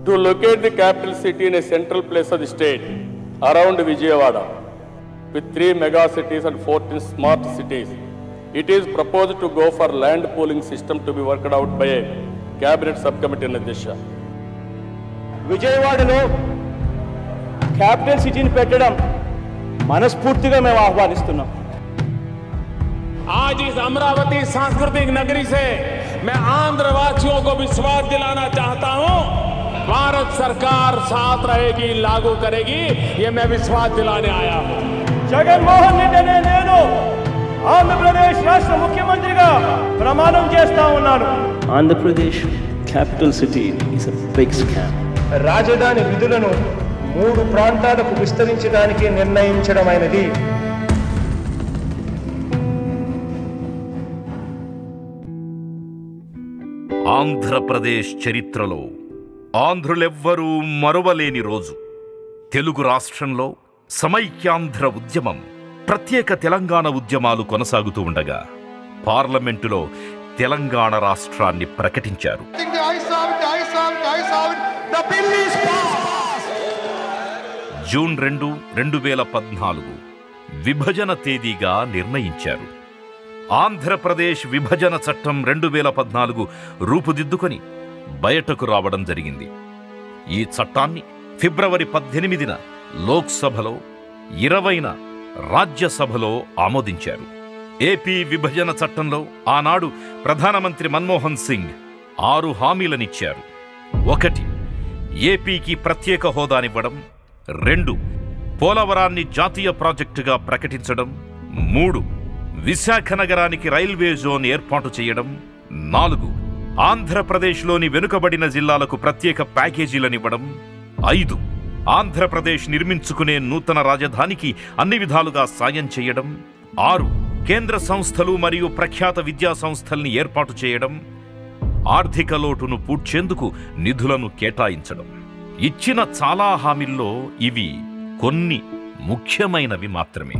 to locate the capital city in a central place of the state around Vijayawada with 3 mega cities and 14 smart cities. It is proposed to go for land pooling system to be worked out by a cabinet subcommittee in Adisha. విజయవాడలో capital సిటీని పెట్టడం మనస్ఫూర్తిగా మేము ఆహ్వానిస్తున్నాం. आज इस अमरावती सांस्कृतिक नगरी से मैं आंध्र वासियों को विश्वास दिलाना चाहता हूं, भारत सरकार साथ रहेगी, लागू करेगी, ये मैं विश्वास दिलाने आया हूं. జగన్మోహన్ రెడ్డి అనే నేను ఆంధ్రప్రదేశ్ రాష్ట్ర ముఖ్యమంత్రిగా ప్రమాణం చేస్తా ఉన్నాను. Andhra Pradesh capital city is a big scam. రాజధాని విధులను 3 ప్రాంతాలకు విస్తరించడానికి నిర్ణయించడమైనది. ఆంధ్రప్రదేశ్ చరిత్రలో ఆంధ్రులెవ్వరూ మరువలేని రోజు. తెలుగు రాష్ట్రంలో సమైక్యాంధ్ర ఉద్యమం, ప్రత్యేక తెలంగాణ ఉద్యమాలు కొనసాగుతూ ఉండగా పార్లమెంటులో తెలంగాణ రాష్ట్రాన్ని ప్రకటించారు. జూన్ 2, 2014 విభజన తేదీగా నిర్ణయించారు. ఆంధ్రప్రదేశ్ విభజన చట్టం 2014 రూపుదిద్దుకొని బయటకు రావడం జరిగింది. ఈ చట్టాన్ని ఫిబ్రవరి 18న లోక్సభలో, 20న రాజ్యసభలో ఆమోదించారు. ఏపీ విభజన చట్టంలో ఆనాడు ప్రధానమంత్రి మన్మోహన్ సింగ్ 6 హామీలనిచ్చారు. 1. ఏపీకి ప్రత్యేక హోదానివ్వడం. 2. పోలవరాన్ని జాతీయ ప్రాజెక్టుగా ప్రకటించడం. 3. విశాఖ నగరానికి రైల్వే జోన్ ఏర్పాటు చేయడం. 4. ఆంధ్రప్రదేశ్లోని వెనుకబడిన జిల్లాలకు ప్రత్యేక ప్యాకేజీలనివ్వడం. 5. ఆంధ్రప్రదేశ్ నిర్మించుకునే నూతన రాజధానికి అన్ని విధాలుగా సాయం చేయడం. 6. కేంద్ర సంస్థలు మరియు ప్రఖ్యాత విద్యా సంస్థల్ని ఏర్పాటు చేయడం. ఆర్థిక లోటును పూడ్చేందుకు నిధులను కేటాయించడం. ఇచ్చిన చాలా హామీల్లో ఇవి కొన్ని ముఖ్యమైనవి మాత్రమే.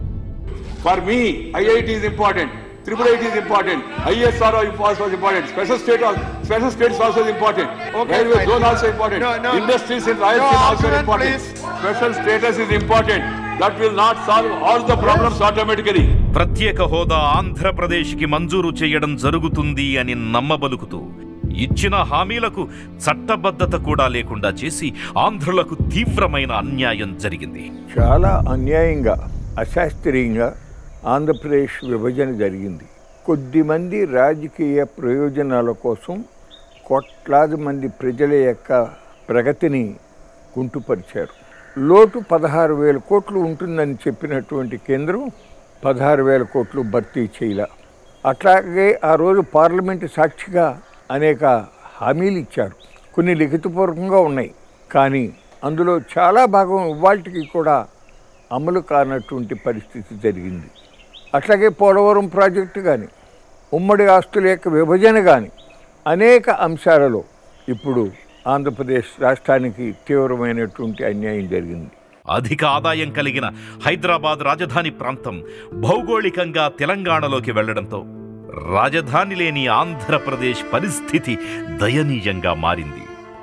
For me, IIT is important. IIIT is important. ISR was important. Special states also is important. Railway zone also important. Industries in Rayalaseema also important. Special status is important. That will not solve all the problems automatically. ప్రత్యేక హోదా ఆంధ్రప్రదేశ్కి మంజూరు చేయడం జరుగుతుంది అని నమ్మబలుకుతూ ఇచ్చిన హామీలకు చట్టబద్ధత కూడా లేకుండా చేసి ఆంధ్రులకు తీవ్రమైన అన్యాయం జరిగింది. చాలా అన్యాయంగా, అశాస్త్రీయంగా ఆంధ్రప్రదేశ్ విభజన జరిగింది. కొద్దిమంది రాజకీయ ప్రయోజనాల కోసం కోట్లాది మంది ప్రజల యొక్క ప్రగతిని కుంటుపరిచారు. లోటు 16,000 కోట్లు ఉంటుందని చెప్పినటువంటి కేంద్రం 16,000 కోట్లు భర్తీ చేయలే. అట్లాగే ఆ రోజు పార్లమెంటు సాక్షిగా అనేక హామీలు ఇచ్చారు. కొన్ని లిఖితపూర్వకంగా ఉన్నాయి, కానీ అందులో చాలా భాగం ఇవాళకి కూడా అమలు కానటువంటి పరిస్థితి జరిగింది. అట్లాగే పోలవరం ప్రాజెక్టు కానీ, ఉమ్మడి ఆస్తుల యొక్క విభజన కానీ అనేక అంశాలలో ఇప్పుడు ఆంధ్రప్రదేశ్ రాష్ట్రానికి తీవ్రమైనటువంటి అన్యాయం జరిగింది. అధిక ఆదాయం కలిగిన హైదరాబాద్ రాజధాని ప్రాంతం భౌగోళికంగా తెలంగాణలోకి వెళ్లడంతో రాజధాని లేని ఆంధ్రప్రదేశ్ పరిస్థితి దయనీయంగా మారింది.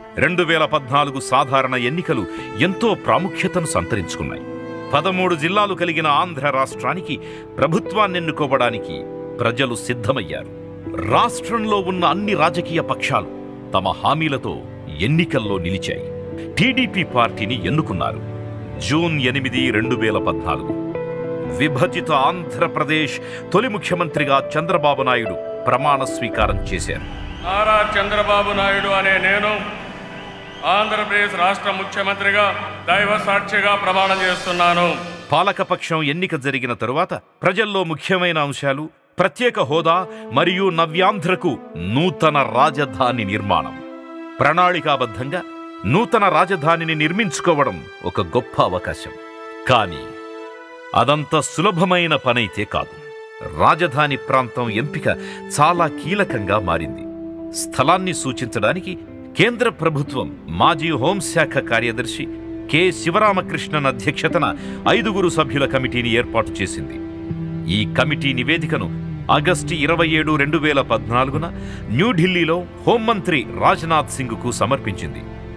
2014 సాధారణ ఎన్నికలు ఎంతో ప్రాముఖ్యతను సంతరించుకున్నాయి. 13 జిల్లాలు కలిగిన ఆంధ్ర రాష్ట్రానికి ప్రభుత్వాన్ని ఎన్నుకోవడానికి ప్రజలు సిద్ధమయ్యారు. రాష్ట్రంలో ఉన్న అన్ని రాజకీయ పక్షాలు తమ హామీలతో ఎన్నికల్లో నిలిచాయి. టీడీపీ పార్టీని ఎన్నుకున్నారు. జూన్ 8, 2014 విభజిత ఆంధ్రప్రదేశ్ తొలి ముఖ్యమంత్రిగా చంద్రబాబు నాయుడు ప్రమాణ స్వీకారం చేశారు. నారా చంద్రబాబు నాయుడు అనే నేను ఆంధ్రప్రదేశ్ రాష్ట్ర ముఖ్యమంత్రిగా దైవ సాక్షిగా ప్రమాణం చేస్తున్నాను. పాలకపక్షం ఎన్నిక జరిగిన తరువాత ప్రజల్లో ముఖ్యమైన అంశాలు ప్రత్యేక హోదా మరియు నవ్యాంధ్రకు నూతన రాజధాని నిర్మాణం. ప్రణాళికాబద్ధంగా నూతన రాజధానిని నిర్మించుకోవడం ఒక గొప్ప అవకాశం. కానీ అదంత సులభమైన పనైతే కాదు. రాజధాని ప్రాంతం ఎంపిక చాలా కీలకంగా మారింది. స్థలాన్ని సూచించడానికి కేంద్ర ప్రభుత్వం మాజీ హోంశాఖ కార్యదర్శి కె శివరామకృష్ణన్ అధ్యక్షతన 5 సభ్యుల కమిటీని ఏర్పాటు చేసింది. ఈ కమిటీ నివేదికను ఆగస్టు 27, 2014 న్యూఢిల్లీలో హోంమంత్రి రాజ్నాథ్ సింగ్కు సమర్పించింది.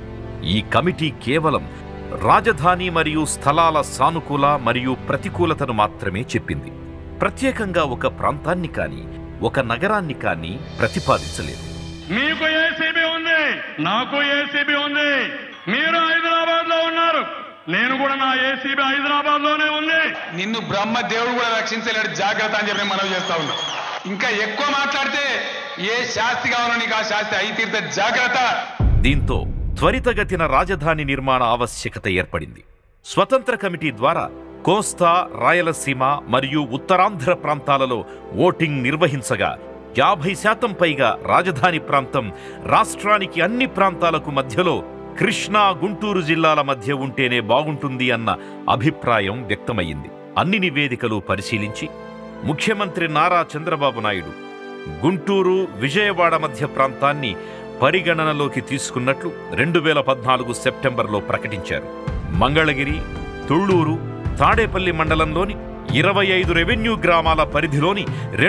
ఈ కమిటీ కేవలం రాజధాని మరియు స్థలాల సానుకూల మరియు ప్రతికూలతను మాత్రమే చెప్పింది. ప్రత్యేకంగా ఒక ప్రాంతాన్ని కానీ ఒక నగరాన్ని కానీ ప్రతిపాదించలేదు. మీకు ఏసీబీ ఉంది, నాకు ఏసీబీ ఉంది. మీరు హైదరాబాద్ లో ఉన్నారు, నేను కూడా నా ఏసీబీ హైదరాబాద్ లోనే ఉంది. నిన్ను బ్రహ్మ దేవుడు కూడా రక్షించలేడు, జాగ్రత్త అని చెప్పి మనం చేస్తా ఉన్నాం. ఇంకా ఎక్కువ మాట్లాడితే ఏ శాస్తి కావాలో నీకు ఆ శాస్తి అయి తీర్త, జాగ్రత్త. దీంతో త్వరితగతిన రాజధాని నిర్మాణ ఆవశ్యకత ఏర్పడింది. స్వతంత్ర కమిటీ ద్వారా కోస్తా, రాయలసీమ మరియు ఉత్తరాంధ్ర ప్రాంతాలలో ఓటింగ్ నిర్వహించగా 50% పైగా రాజధాని ప్రాంతం రాష్ట్రానికి అన్ని ప్రాంతాలకు మధ్యలో కృష్ణా, గుంటూరు జిల్లాల మధ్య ఉంటేనే బాగుంటుంది అన్న అభిప్రాయం వ్యక్తమయ్యింది. అన్ని నివేదికలు పరిశీలించి ముఖ్యమంత్రి నారా చంద్రబాబు నాయుడు గుంటూరు, విజయవాడ మధ్య ప్రాంతాన్ని పరిగణనలోకి తీసుకున్నట్లు 2014 సెప్టెంబర్లో ప్రకటించారు. మంగళగిరి, తుళ్లూరు, తాడేపల్లి మండలంలోని 25 రెవెన్యూ గ్రామాల పరిధిలోని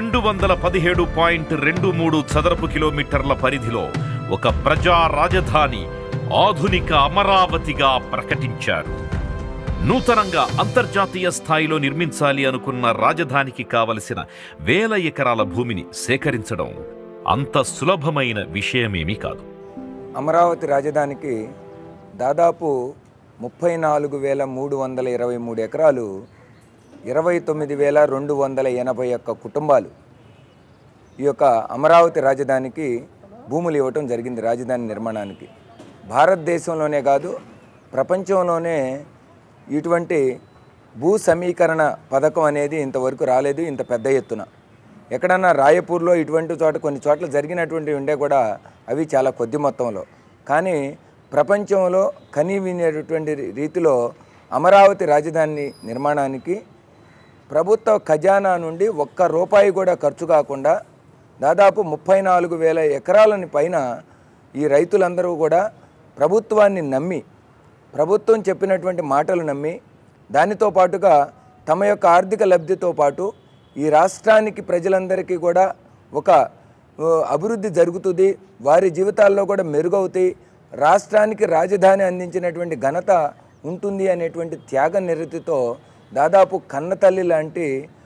217.23 చదరపు కిలోమీటర్ల పరిధిలో ఒక ప్రజా రాజధాని ఆధునిక అమరావతిగా ప్రకటించారు. నూతనంగా అంతర్జాతీయ స్థాయిలో నిర్మించాలి అనుకున్న రాజధానికి కావలసిన 1000 ఎకరాల భూమిని సేకరించడం అంత సులభమైన విషయమేమీ కాదు. అమరావతి రాజధానికి దాదాపు 34,323 ఎకరాలు, 29,281 కుటుంబాలు ఈ యొక్క అమరావతి రాజధానికి భూములు ఇవ్వటం జరిగింది. రాజధాని నిర్మాణానికి భారతదేశంలోనే కాదు ప్రపంచంలోనే ఇటువంటి భూ సమీకరణ పథకం అనేది ఇంతవరకు రాలేదు ఇంత పెద్ద ఎత్తున. ఎక్కడన్నా రాయపూర్లో ఇటువంటి చోట కొన్ని చోట్ల జరిగినటువంటివి ఉండే కూడా అవి చాలా కొద్ది మొత్తంలో, కానీ ప్రపంచంలో కనీవినేటువంటి రీతిలో అమరావతి రాజధాని నిర్మాణానికి ప్రభుత్వ ఖజానా నుండి ₹1 కూడా ఖర్చు కాకుండా దాదాపు 34,000 ఎకరాలని పైన ఈ రైతులందరూ కూడా ప్రభుత్వాన్ని నమ్మి, ప్రభుత్వం చెప్పినటువంటి మాటలు నమ్మి, దానితో పాటుగా తమ యొక్క ఆర్థిక లబ్ధితో పాటు ఈ రాష్ట్రానికి ప్రజలందరికీ కూడా ఒక అభివృద్ధి జరుగుతుంది, వారి జీవితాల్లో కూడా మెరుగవుతాయి, రాష్ట్రానికి రాజధాని అందించినటువంటి ఘనత ఉంటుంది అనేటువంటి త్యాగ నిరతితో దాదాపు కన్నతల్లి లాంటి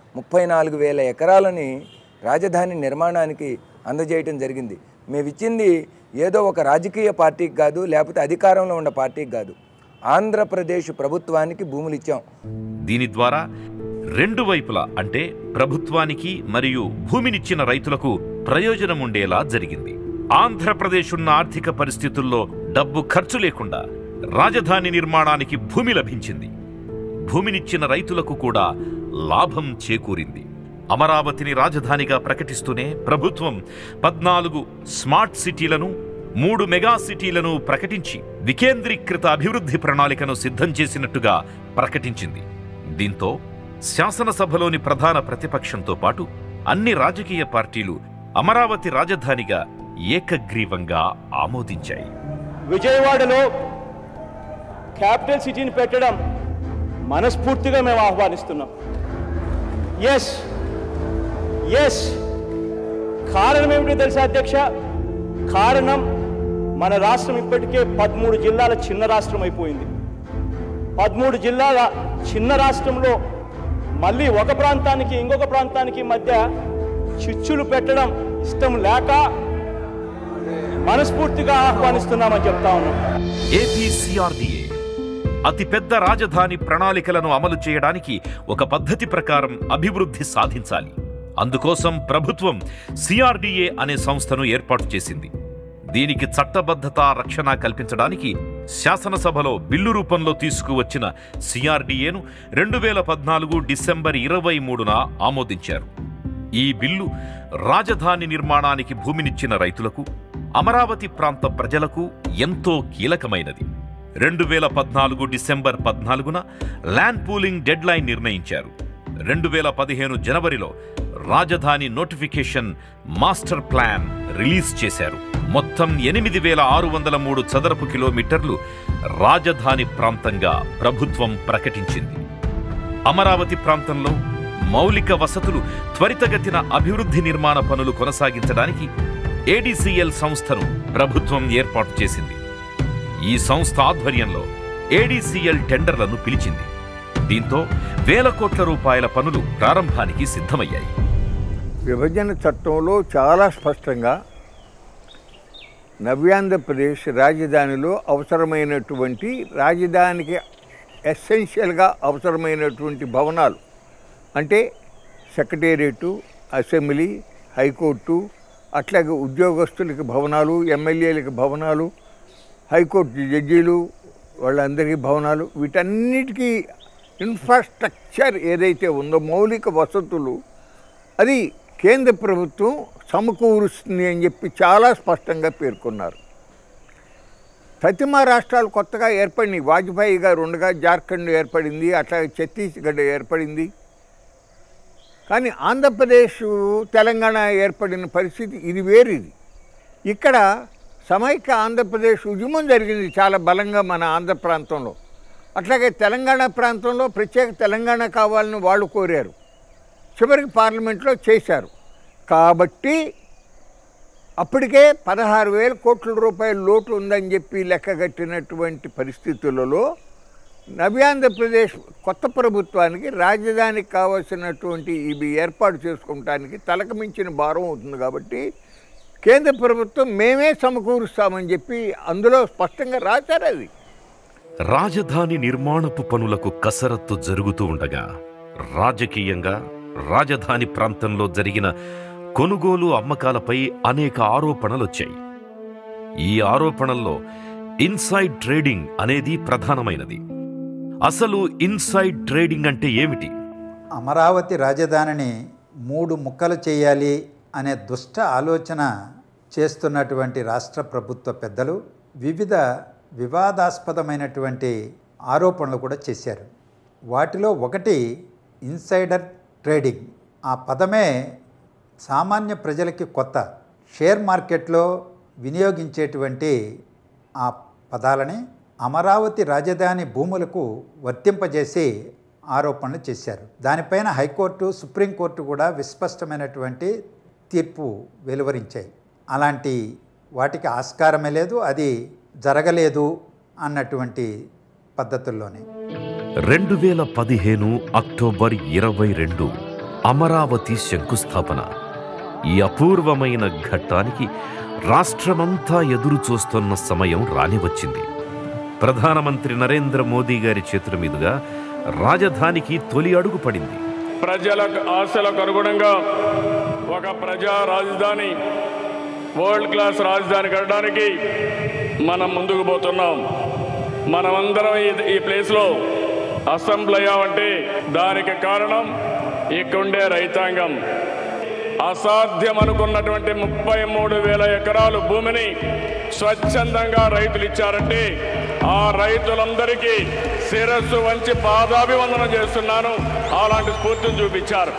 34,000 ఎకరాలని రాజధాని నిర్మాణానికి అందజేయటం జరిగింది. మేము ఇచ్చింది ఏదో ఒక రాజకీయ పార్టీకి కాదు, లేకపోతే అధికారంలో ఉన్న పార్టీకి కాదు, ఆంధ్రప్రదేశ్ ప్రభుత్వానికి భూములు ఇచ్చాం. దీని ద్వారా రెండు వైపులా అంటే ప్రభుత్వానికి మరియు భూమినిచ్చిన రైతులకు ప్రయోజనం ఉండేలా జరిగింది. ఆంధ్రప్రదేశ్ ఉన్న ఆర్థిక పరిస్థితుల్లో డబ్బు ఖర్చు లేకుండా రాజధాని నిర్మాణానికి భూమి లభించింది. భూమినిచ్చిన రైతులకు కూడా లాభం చేకూరింది. అమరావతిని రాజధానిగా ప్రకటిస్తూనే ప్రభుత్వం 14 స్మార్ట్ సిటీలను, 3 మెగా సిటీలను ప్రకటించి వికేంద్రీకృత అభివృద్ధి ప్రణాళికను సిద్ధం చేసినట్టుగా ప్రకటించింది. దీంతో శాసనసభలోని ప్రధాన ప్రతిపక్షంతో పాటు అన్ని రాజకీయ పార్టీలు అమరావతి రాజధానిగా ఏకగ్రీవంగా ఆమోదించాయి. విజయవాడలో క్యాపిటల్ సిటీని పెట్టడం మనస్ఫూర్తిగా మేము ఆహ్వానిస్తున్నాం. ఎస్ కారణం ఏమిటో తెలుసా అధ్యక్ష? కారణం మన రాష్ట్రం ఇప్పటికే 13 జిల్లాల చిన్న రాష్ట్రం అయిపోయింది. 13 జిల్లాల చిన్న రాష్ట్రంలో మళ్ళీ ఒక ప్రాంతానికి ఇంకొక ప్రాంతానికి మధ్య చిచ్చులు పెట్టడం ఇష్టం లేక మనస్ఫూర్తిగా ఆహ్వానిస్తున్నామని చెప్తా ఉన్నాం. ఏపీసీఆర్డీఏ అతిపెద్ద రాజధాని ప్రణాళికలను అమలు చేయడానికి ఒక పద్ధతి ప్రకారం అభివృద్ధి సాధించాలి. అందుకోసం ప్రభుత్వం సిఆర్డీఏ అనే సంస్థను ఏర్పాటు చేసింది. దీనికి చట్టబద్ధత, రక్షణ కల్పించడానికి శాసనసభలో బిల్లు రూపంలో తీసుకువచ్చిన సిఆర్డీఏను 2014 డిసెంబర్ 23న ఆమోదించారు. ఈ బిల్లు రాజధాని నిర్మాణానికి భూమినిచ్చిన రైతులకు, అమరావతి ప్రాంత ప్రజలకు ఎంతో కీలకమైనది. 2014 డిసెంబర్ 14న ల్యాండ్ పూలింగ్ డెడ్ లైన్ నిర్ణయించారు. 2015 జనవరిలో రాజధాని నోటిఫికేషన్ మాస్టర్ ప్లాన్ రిలీజ్ చేశారు. మొత్తం 8,603 చదరపు కిలోమీటర్లు రాజధాని ప్రాంతంగా ప్రభుత్వం ప్రకటించింది. అమరావతి ప్రాంతంలో మౌలిక వసతులు త్వరితగతిన అభివృద్ధి నిర్మాణ పనులు కొనసాగించడానికి ఏడీసీఎల్ సంస్థను ప్రభుత్వం ఏర్పాటు చేసింది. ఈ సంస్థ ఆధ్వర్యంలో ఏడీసీఎల్ టెండర్లను పిలిచింది. దీంతో వేల కోట్ల రూపాయల పనులు ప్రారంభానికి సిద్ధమయ్యాయి. విభజన చట్టంలో చాలా స్పష్టంగా నవ్యాంధ్రప్రదేశ్ రాజధానిలో అవసరమైనటువంటి రాజధానికి ఎసెన్షియల్గా అవసరమైనటువంటి భవనాలు అంటే సెక్రటేరియటు, అసెంబ్లీ, హైకోర్టు, అట్లాగే ఉద్యోగస్తులకి భవనాలు, ఎమ్మెల్యేలకి భవనాలు, హైకోర్టు జడ్జీలు వాళ్ళందరికీ భవనాలు, వీటన్నిటికీ ఇన్ఫ్రాస్ట్రక్చర్ ఏదైతే ఉందో మౌలిక వసతులు అది కేంద్ర ప్రభుత్వం సమకూరుస్తుంది అని చెప్పి చాలా స్పష్టంగా పేర్కొన్నారు. ప్రతిమా రాష్ట్రాలు కొత్తగా ఏర్పడినాయి. వాజ్పేయి గారు ఉండగా జార్ఖండ్ ఏర్పడింది, అట్లాగే ఛత్తీస్గఢ్ ఏర్పడింది. కానీ ఆంధ్రప్రదేశ్, తెలంగాణ ఏర్పడిన పరిస్థితి ఇది వేరేది. ఇక్కడ సమైక్య ఆంధ్రప్రదేశ్ ఉద్యమం జరిగింది చాలా బలంగా మన ఆంధ్ర ప్రాంతంలో. అట్లాగే తెలంగాణ ప్రాంతంలో ప్రత్యేక తెలంగాణ కావాలని వాళ్ళు కోరారు. చివరికి పార్లమెంట్లో చేశారు. కాబట్టి అప్పటికే 16,000 కోట్ల రూపాయల లోటు ఉందని చెప్పి లెక్కగట్టినటువంటి పరిస్థితులలో నవ్యాంధ్రప్రదేశ్ కొత్త ప్రభుత్వానికి రాజధానికి కావాల్సినటువంటి ఇవి ఏర్పాటు చేసుకోవటానికి తలకు మించిన భారం అవుతుంది. కాబట్టి కేంద్ర ప్రభుత్వం మేమే సమకూరుస్తామని చెప్పి అందులో స్పష్టంగా రాశారు. అది రాజధాని నిర్మాణపు పనులకు కసరత్తు జరుగుతూ ఉండగా రాజకీయంగా రాజధాని ప్రాంతంలో జరిగిన కొనుగోలు అమ్మకాలపై అనేక ఆరోపణలొచ్చాయి. ఈ ఆరోపణల్లో ఇన్సైడ్ ట్రేడింగ్ అనేది ప్రధానమైనది. అసలు ఇన్సైడ్ ట్రేడింగ్ అంటే ఏమిటి? అమరావతి రాజధానిని 3 ముక్కలు చేయాలి అనే దుష్ట ఆలోచన చేస్తున్నటువంటి రాష్ట్ర ప్రభుత్వ పెద్దలు వివిధ వివాదాస్పదమైనటువంటి ఆరోపణలు కూడా చేశారు. వాటిలో ఒకటి ఇన్సైడర్ ట్రేడింగ్. ఆ పదమే సామాన్య ప్రజలకి కొత్త. షేర్ మార్కెట్లో వినియోగించేటువంటి ఆ పదాలని అమరావతి రాజధాని భూములకు వర్తింపజేసి ఆరోపణలు చేశారు. దానిపైన హైకోర్టు, సుప్రీంకోర్టు కూడా విస్పష్టమైనటువంటి తీర్పు వెలువరించాయి. అలాంటి వాటికి ఆస్కారమే లేదు, అది జరగలేదు అన్నటువంటి పద్ధతుల్లోనే 2015 అక్టోబర్ 22 అమరావతి శంకుస్థాపన. ఈ అపూర్వమైన ఘట్టానికి రాష్ట్రమంతా ఎదురు చూస్తున్న సమయం రానివచ్చింది. ప్రధానమంత్రి నరేంద్ర మోదీ గారి చేతుల మీదుగా రాజధానికి తొలి అడుగు పడింది. ప్రజల ఆశలకు అనుగుణంగా ఒక ప్రజా రాజధాని, వరల్డ్ క్లాస్ రాజధాని కట్టడానికి మనం ముందుకు పోతున్నాం. మనమందరం ఈ ప్లేస్లో అసెంబ్లీ అయ్యామంటే దానికి కారణం ఇక్కడుండే రైతాంగం. అసాధ్యం అనుకున్నటువంటి 33,000 ఎకరాలు భూమిని స్వచ్ఛందంగా రైతులు ఇచ్చారంటే ఆ రైతులందరికీ శిరస్సు వంచి పాదాభివందనం చేస్తున్నాను. అలాంటి స్ఫూర్తిని చూపించారు.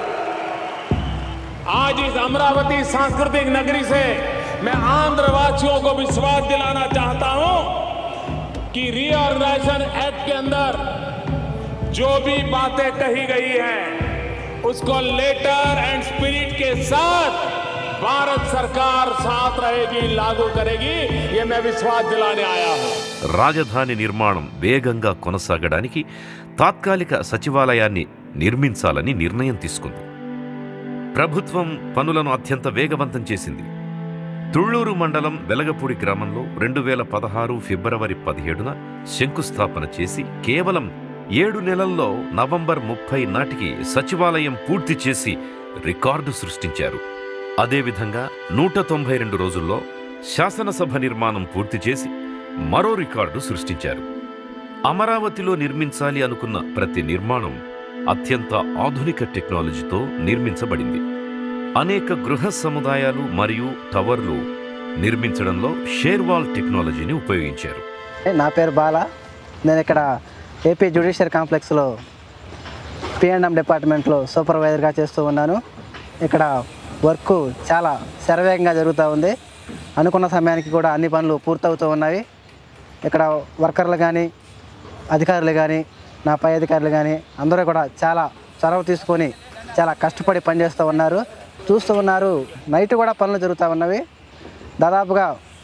आज इस अमरावती सांस्कृतिक नगरी से मैं आंध्रवासियों को विश्वास दिलाना चाहता हूं कि रीऑर्गेनाइजेशन एक्ट के अंदर जो भी बातें कही गई हैं उसको लेटर एंड स्पिरिट के साथ भारत सरकार साथ रहेगी, लागू करेगी, ये मैं विश्वास दिलाने आया हूं. రాజధాని నిర్మాణం వేగంగా కొనసాగడానికి తాత్కాలిక సచివాలయాన్ని నిర్మించాలని నిర్ణయం తీసుకుంది. ప్రభుత్వం పనులను అత్యంత వేగవంతం చేసింది. తుళ్లూరు మండలం వెలగపూడి గ్రామంలో 2016 ఫిబ్రవరి 17న శంకుస్థాపన చేసి కేవలం 7 నెలల్లో నవంబర్ 30 నాటికి సచివాలయం పూర్తి చేసి రికార్డు సృష్టించారు. అదేవిధంగా 192 రోజుల్లో శాసనసభ నిర్మాణం పూర్తి చేసి మరో రికార్డు సృష్టించారు. అమరావతిలో నిర్మించాలి అనుకున్న ప్రతి నిర్మాణం అత్యంత ఆధునిక టెక్నాలజీతో నిర్మించబడింది. అనేక గృహ సముదాయాలు మరియు టవర్లు నిర్మించడంలో షేర్వాల్ టెక్నాలజీని ఉపయోగించారు. నా పేరు బాల. నేను ఇక్కడ ఏపీ జ్యుడిషియరీ కాంప్లెక్స్లో P&M డిపార్ట్మెంట్లో సూపర్వైజర్గా చేస్తూ ఉన్నాను. ఇక్కడ వర్క్ చాలా శరవేగంగా జరుగుతూ ఉంది. అనుకున్న సమయానికి కూడా అన్ని పనులు పూర్తవుతూ ఉన్నాయి. ఇక్కడ వర్కర్లు కానీ, అధికారులు కానీ, నా పై అధికారులు కానీ అందరూ కూడా చాలా చొరవ తీసుకొని చాలా కష్టపడి పనిచేస్తూ ఉన్నారు. చూస్తూ ఉన్నారు, నైట్ కూడా పనులు జరుగుతూ ఉన్నవి. దాదాపుగా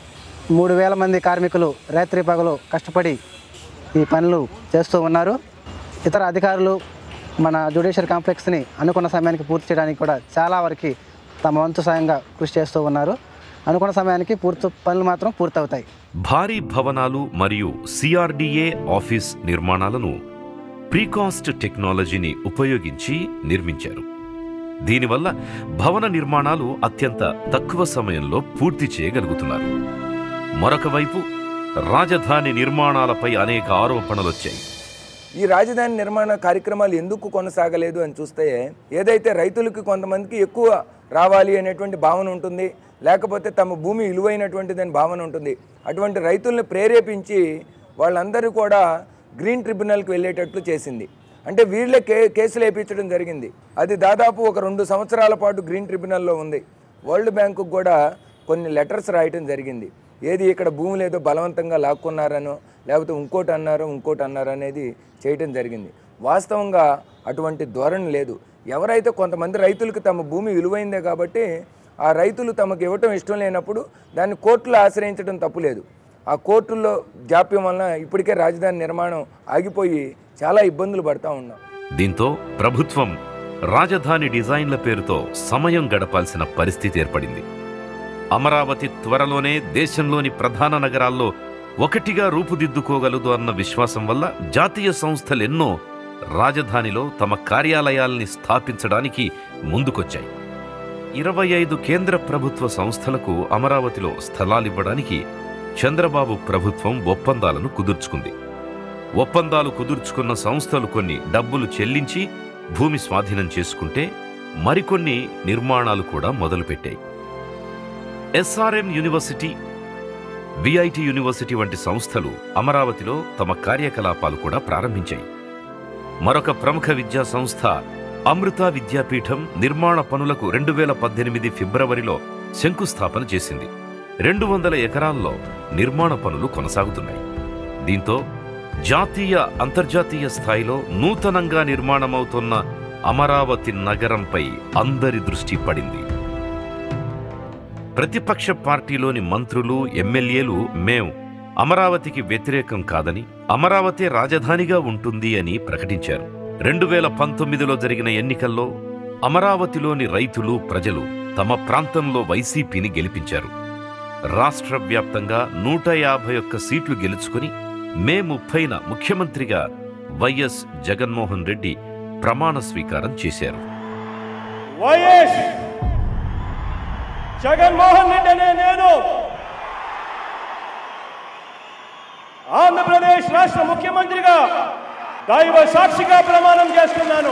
3000 మంది కార్మికులు రాత్రి పగలు కష్టపడి ఈ పనులు చేస్తూ ఉన్నారు. ఇతర అధికారులు మన జ్యుడిషియల్ కాంప్లెక్స్ని అనుకున్న సమయానికి పూర్తి చేయడానికి కూడా చాలా వరకు తమ వంతు సాయంగా కృషి చేస్తూ ఉన్నారు. అనుకున్న సమయానికి పనులు మాత్రం పూర్తవుతాయి. భారీ భవనాలు మరియు సిఆర్డీఏ ఆఫీస్ నిర్మాణాలను ప్రీకాస్ట్ టెక్నాలజీని ఉపయోగించి నిర్మించారు. దీనివల్ల భవన నిర్మాణాలు అత్యంత తక్కువ సమయంలో పూర్తి చేయగలుగుతున్నారు. మరొక వైపు రాజధాని నిర్మాణాలపై అనేక ఆరోపణలొచ్చాయి. ఈ రాజధాని నిర్మాణ కార్యక్రమాలు ఎందుకు కొనసాగలేదు అని చూస్తే, ఏదైతే రైతులకు కొంతమందికి ఎక్కువ రావాలి అనేటువంటి భావన ఉంటుంది, లేకపోతే తమ భూమి విలువైనటువంటిదని భావన ఉంటుంది. అటువంటి రైతుల్ని ప్రేరేపించి వాళ్ళందరూ కూడా గ్రీన్ ట్రిబ్యునల్కి వెళ్ళేటట్లు చేసింది. అంటే వీళ్ళే కేసులు వేయించడం జరిగింది. అది దాదాపు ఒక 2 సంవత్సరాల పాటు గ్రీన్ ట్రిబ్యునల్లో ఉంది. వరల్డ్ బ్యాంకుకు కూడా కొన్ని లెటర్స్ రాయటం జరిగింది. ఏది ఇక్కడ భూములు ఏదో బలవంతంగా లాక్కున్నారనో లేకపోతే ఇంకోటి అన్నారు అనేది చేయటం జరిగింది. వాస్తవంగా అటువంటి ధోరణి లేదు. ఎవరైతే కొంతమంది రైతులకు తమ భూమి విలువైందే కాబట్టి ఆ రైతులు తమకు ఇవ్వటం ఇష్టం లేనప్పుడు దాన్ని కోర్టులో ఆశ్రయించడం తప్పులేదు. ఆ కోర్టుల్లో జాప్యం వలన ఇప్పటికే రాజధాని నిర్మాణం ఆగిపోయి చాలా ఇబ్బందులు పడతా ఉన్నాం. దీంతో ప్రభుత్వం రాజధాని డిజైన్ల పేరుతో సమయం గడపాల్సిన పరిస్థితి ఏర్పడింది. అమరావతి త్వరలోనే దేశంలోని ప్రధాన నగరాల్లో ఒకటిగా రూపుదిద్దుకోగలదు అన్న విశ్వాసం వల్ల జాతీయ సంస్థలెన్నో రాజధానిలో తమ కార్యాలయాల్ని స్థాపించడానికి ముందుకొచ్చాయి. 25 కేంద్ర ప్రభుత్వ సంస్థలకు అమరావతిలో స్థలాలివ్వడానికి చంద్రబాబు ప్రభుత్వం ఒప్పందాలను కుదుర్చుకుంది. ఒప్పందాలు కుదుర్చుకున్న సంస్థలు కొన్ని డబ్బులు చెల్లించి భూమి స్వాధీనం చేసుకుంటే మరికొన్ని నిర్మాణాలు కూడా మొదలుపెట్టాయి. ఎస్ఆర్ఎం యూనివర్సిటీ, విఐటి యూనివర్సిటీ వంటి సంస్థలు అమరావతిలో తమ కార్యకలాపాలు కూడా ప్రారంభించాయి. మరొక ప్రముఖ విద్యా సంస్థ అమృత విద్యాపీఠం నిర్మాణ పనులకు 2018 ఫిబ్రవరిలో శంకుస్థాపన చేసింది. 200 ఎకరాల్లో నిర్మాణ పనులు కొనసాగుతున్నాయి. దీంతో జాతీయ అంతర్జాతీయ స్థాయిలో నూతనంగా నిర్మాణమవుతున్న అమరావతి నగరంపై అందరి దృష్టి పడింది. ప్రతిపక్ష పార్టీలోని మంత్రులు, ఎమ్మెల్యేలు మేము అమరావతికి వ్యతిరేకం కాదని, అమరావతి రాజధానిగా ఉంటుంది అని ప్రకటించారు. 2019లో జరిగిన ఎన్నికల్లో అమరావతిలోని రైతులు, ప్రజలు తమ ప్రాంతంలో వైసీపీని గెలిపించారు. రాష్ట్ర వ్యాప్తంగా 151 సీట్లు గెలుచుకుని మే 30న ముఖ్యమంత్రిగా వైఎస్ జగన్మోహన్ రెడ్డి ప్రమాణ స్వీకారం చేశారు. వైఎస్ జగన్మోహన్ రెడ్డి అనే నేను ఆంధ్రప్రదేశ్ రాష్ట్ర ముఖ్యమంత్రిగా దైవ సాక్షిగా ప్రమాణం చేస్తున్నాను.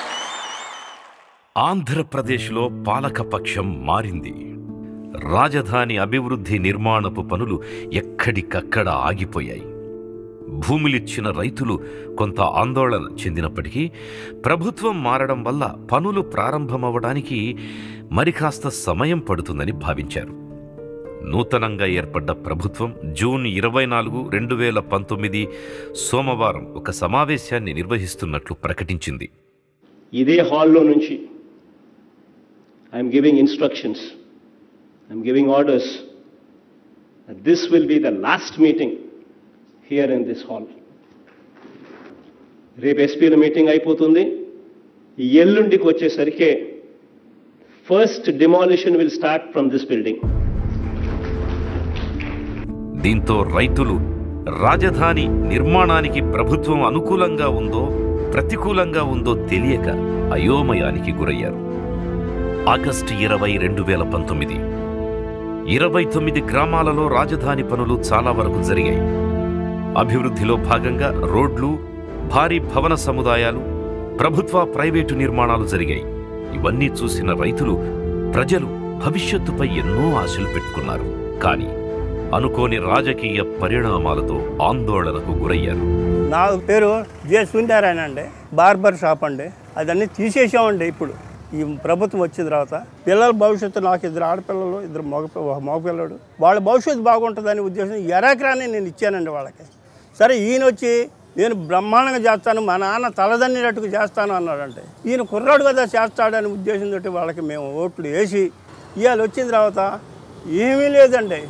ఆంధ్రప్రదేశ్లో పాలకపక్షం మారింది. రాజధాని అభివృద్ధి నిర్మాణపు పనులు ఎక్కడికక్కడ ఆగిపోయాయి. భూములిచ్చిన రైతులు కొంత ఆందోళన చెందినప్పటికీ ప్రభుత్వం మారడం వల్ల పనులు ప్రారంభమవడానికి మరికాస్త సమయం పడుతుందని భావించారు. నూతనంగా ఏర్పడ్డ ప్రభుత్వం జూన్ 24, 2019 సోమవారం ఒక సమావేశాన్ని నిర్వహిస్తున్నట్లు ప్రకటించింది. ఇదే హాల్లో నుంచి I'm giving instructions, I'm giving orders. This will be the last meeting here in this hall. రేపు ఎస్పీల మీటింగ్ అయిపోతుంది. ఎల్లుండికి వచ్చేసరికి first demolition will start from this building. దీంతో రైతులు రాజధాని నిర్మాణానికి ప్రభుత్వం అనుకూలంగా ఉందో ప్రతికూలంగా ఉందో తెలియక అయోమయానికి గురయ్యారు. ఆగస్టు 20, 2019 29 గ్రామాలలో రాజధాని పనులు చాలా వరకు జరిగాయి. అభివృద్ధిలో భాగంగా రోడ్లు, భారీ భవన సముదాయాలు, ప్రభుత్వ ప్రైవేటు నిర్మాణాలు జరిగాయి. ఇవన్నీ చూసిన రైతులు, ప్రజలు భవిష్యత్తుపై ఎన్నో ఆశలు పెట్టుకున్నారు. కానీ అనుకోని రాజకీయ పరిణామాలతో ఆందోళనకు గురయ్యారు. నా పేరు జే సుందరాయణ అండి, బార్బర్ షాప్ అండి. అదన్నీ తీసేసామండి. ఇప్పుడు ఈ ప్రభుత్వం వచ్చిన తర్వాత పిల్లల భవిష్యత్తు, నాకు 2 ఆడపిల్లలు, 2 మగపిల్లడు, వాళ్ళ భవిష్యత్తు బాగుంటుందనే ఉద్దేశం ఎరాక్రాన్ని నేను ఇచ్చానండి వాళ్ళకి. సరే ఈయన వచ్చి నేను బ్రహ్మాండంగా చేస్తాను, మా నాన్న తలదన్నినట్టుకు చేస్తాను అన్నాడంటే, ఈయన కుర్రాడు కదా చేస్తాడనే ఉద్దేశంతో వాళ్ళకి మేము ఓట్లు వేసి ఇవాళ వచ్చిన తర్వాత ఏమీ లేదండి.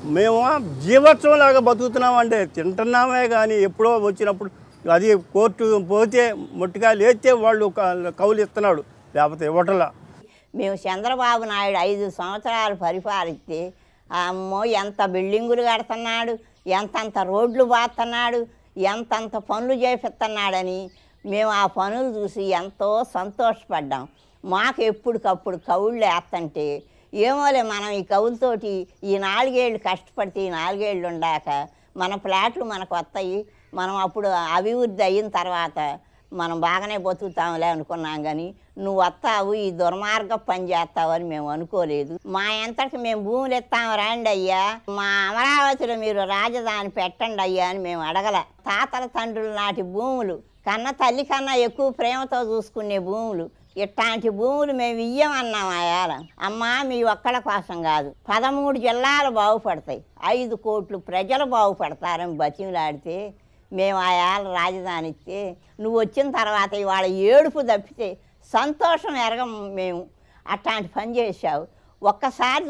మేము జీవోత్సవం లాగా బతుకుతున్నామంటే తింటున్నామే కానీ ఎప్పుడో వచ్చినప్పుడు అది కోర్టు పోతే మొట్టిగా లేస్తే వాళ్ళు కౌలు ఇస్తున్నాడు, లేకపోతే ఇవ్వటంలా. మేము చంద్రబాబు నాయుడు 5 సంవత్సరాలు పరిపాలిస్తే అమ్మో ఎంత బిల్డింగులు కడుతున్నాడు, ఎంతంత రోడ్లు బాస్తున్నాడు, ఎంతంత పనులు చేపిస్తున్నాడని మేము ఆ పనులు చూసి ఎంతో సంతోషపడ్డాం. మాకు ఎప్పటికప్పుడు కౌళ్ళు వేస్తుంటే ఏమోలే మనం ఈ కౌలుతోటి ఈ 4 ఏళ్ళు కష్టపడితే ఈ 4 ఏళ్ళు ఉండాక మన ఫ్లాట్లు మనకు వస్తాయి, మనం అప్పుడు అభివృద్ధి అయిన తర్వాత మనం బాగానే బతుకుతాంలే అనుకున్నాం. కానీ నువ్వు వస్తావు ఈ దుర్మార్గ పని చేస్తావు అని మేము అనుకోలేదు. మా ఎంతటి మేము భూములు ఇస్తాము రండి అయ్యా, మా అమరావతిలో మీరు రాజధాని పెట్టండి అయ్యా అని మేము అడగల. తాతల తండ్రుల నాటి భూములు, కన్న తల్లి కన్నా ఎక్కువ ప్రేమతో చూసుకునే భూములు, ఇట్లాంటి భూములు మేము ఇయ్యమన్నాం. ఆయాల అమ్మా మీ ఒక్కళ్ళ కోసం కాదు, 13 జిల్లాలు బాగుపడతాయి, 5 కోట్ల ప్రజలు బాగుపడతారని బతిమలాడితే మేము ఆయాల రాజధాని ఇస్తే నువ్వు వచ్చిన తర్వాత ఇవాళ ఏడుపు తప్పితే సంతోషం ఎరగం. మేము అట్లాంటి పని చేసావు, ఒక్కసారి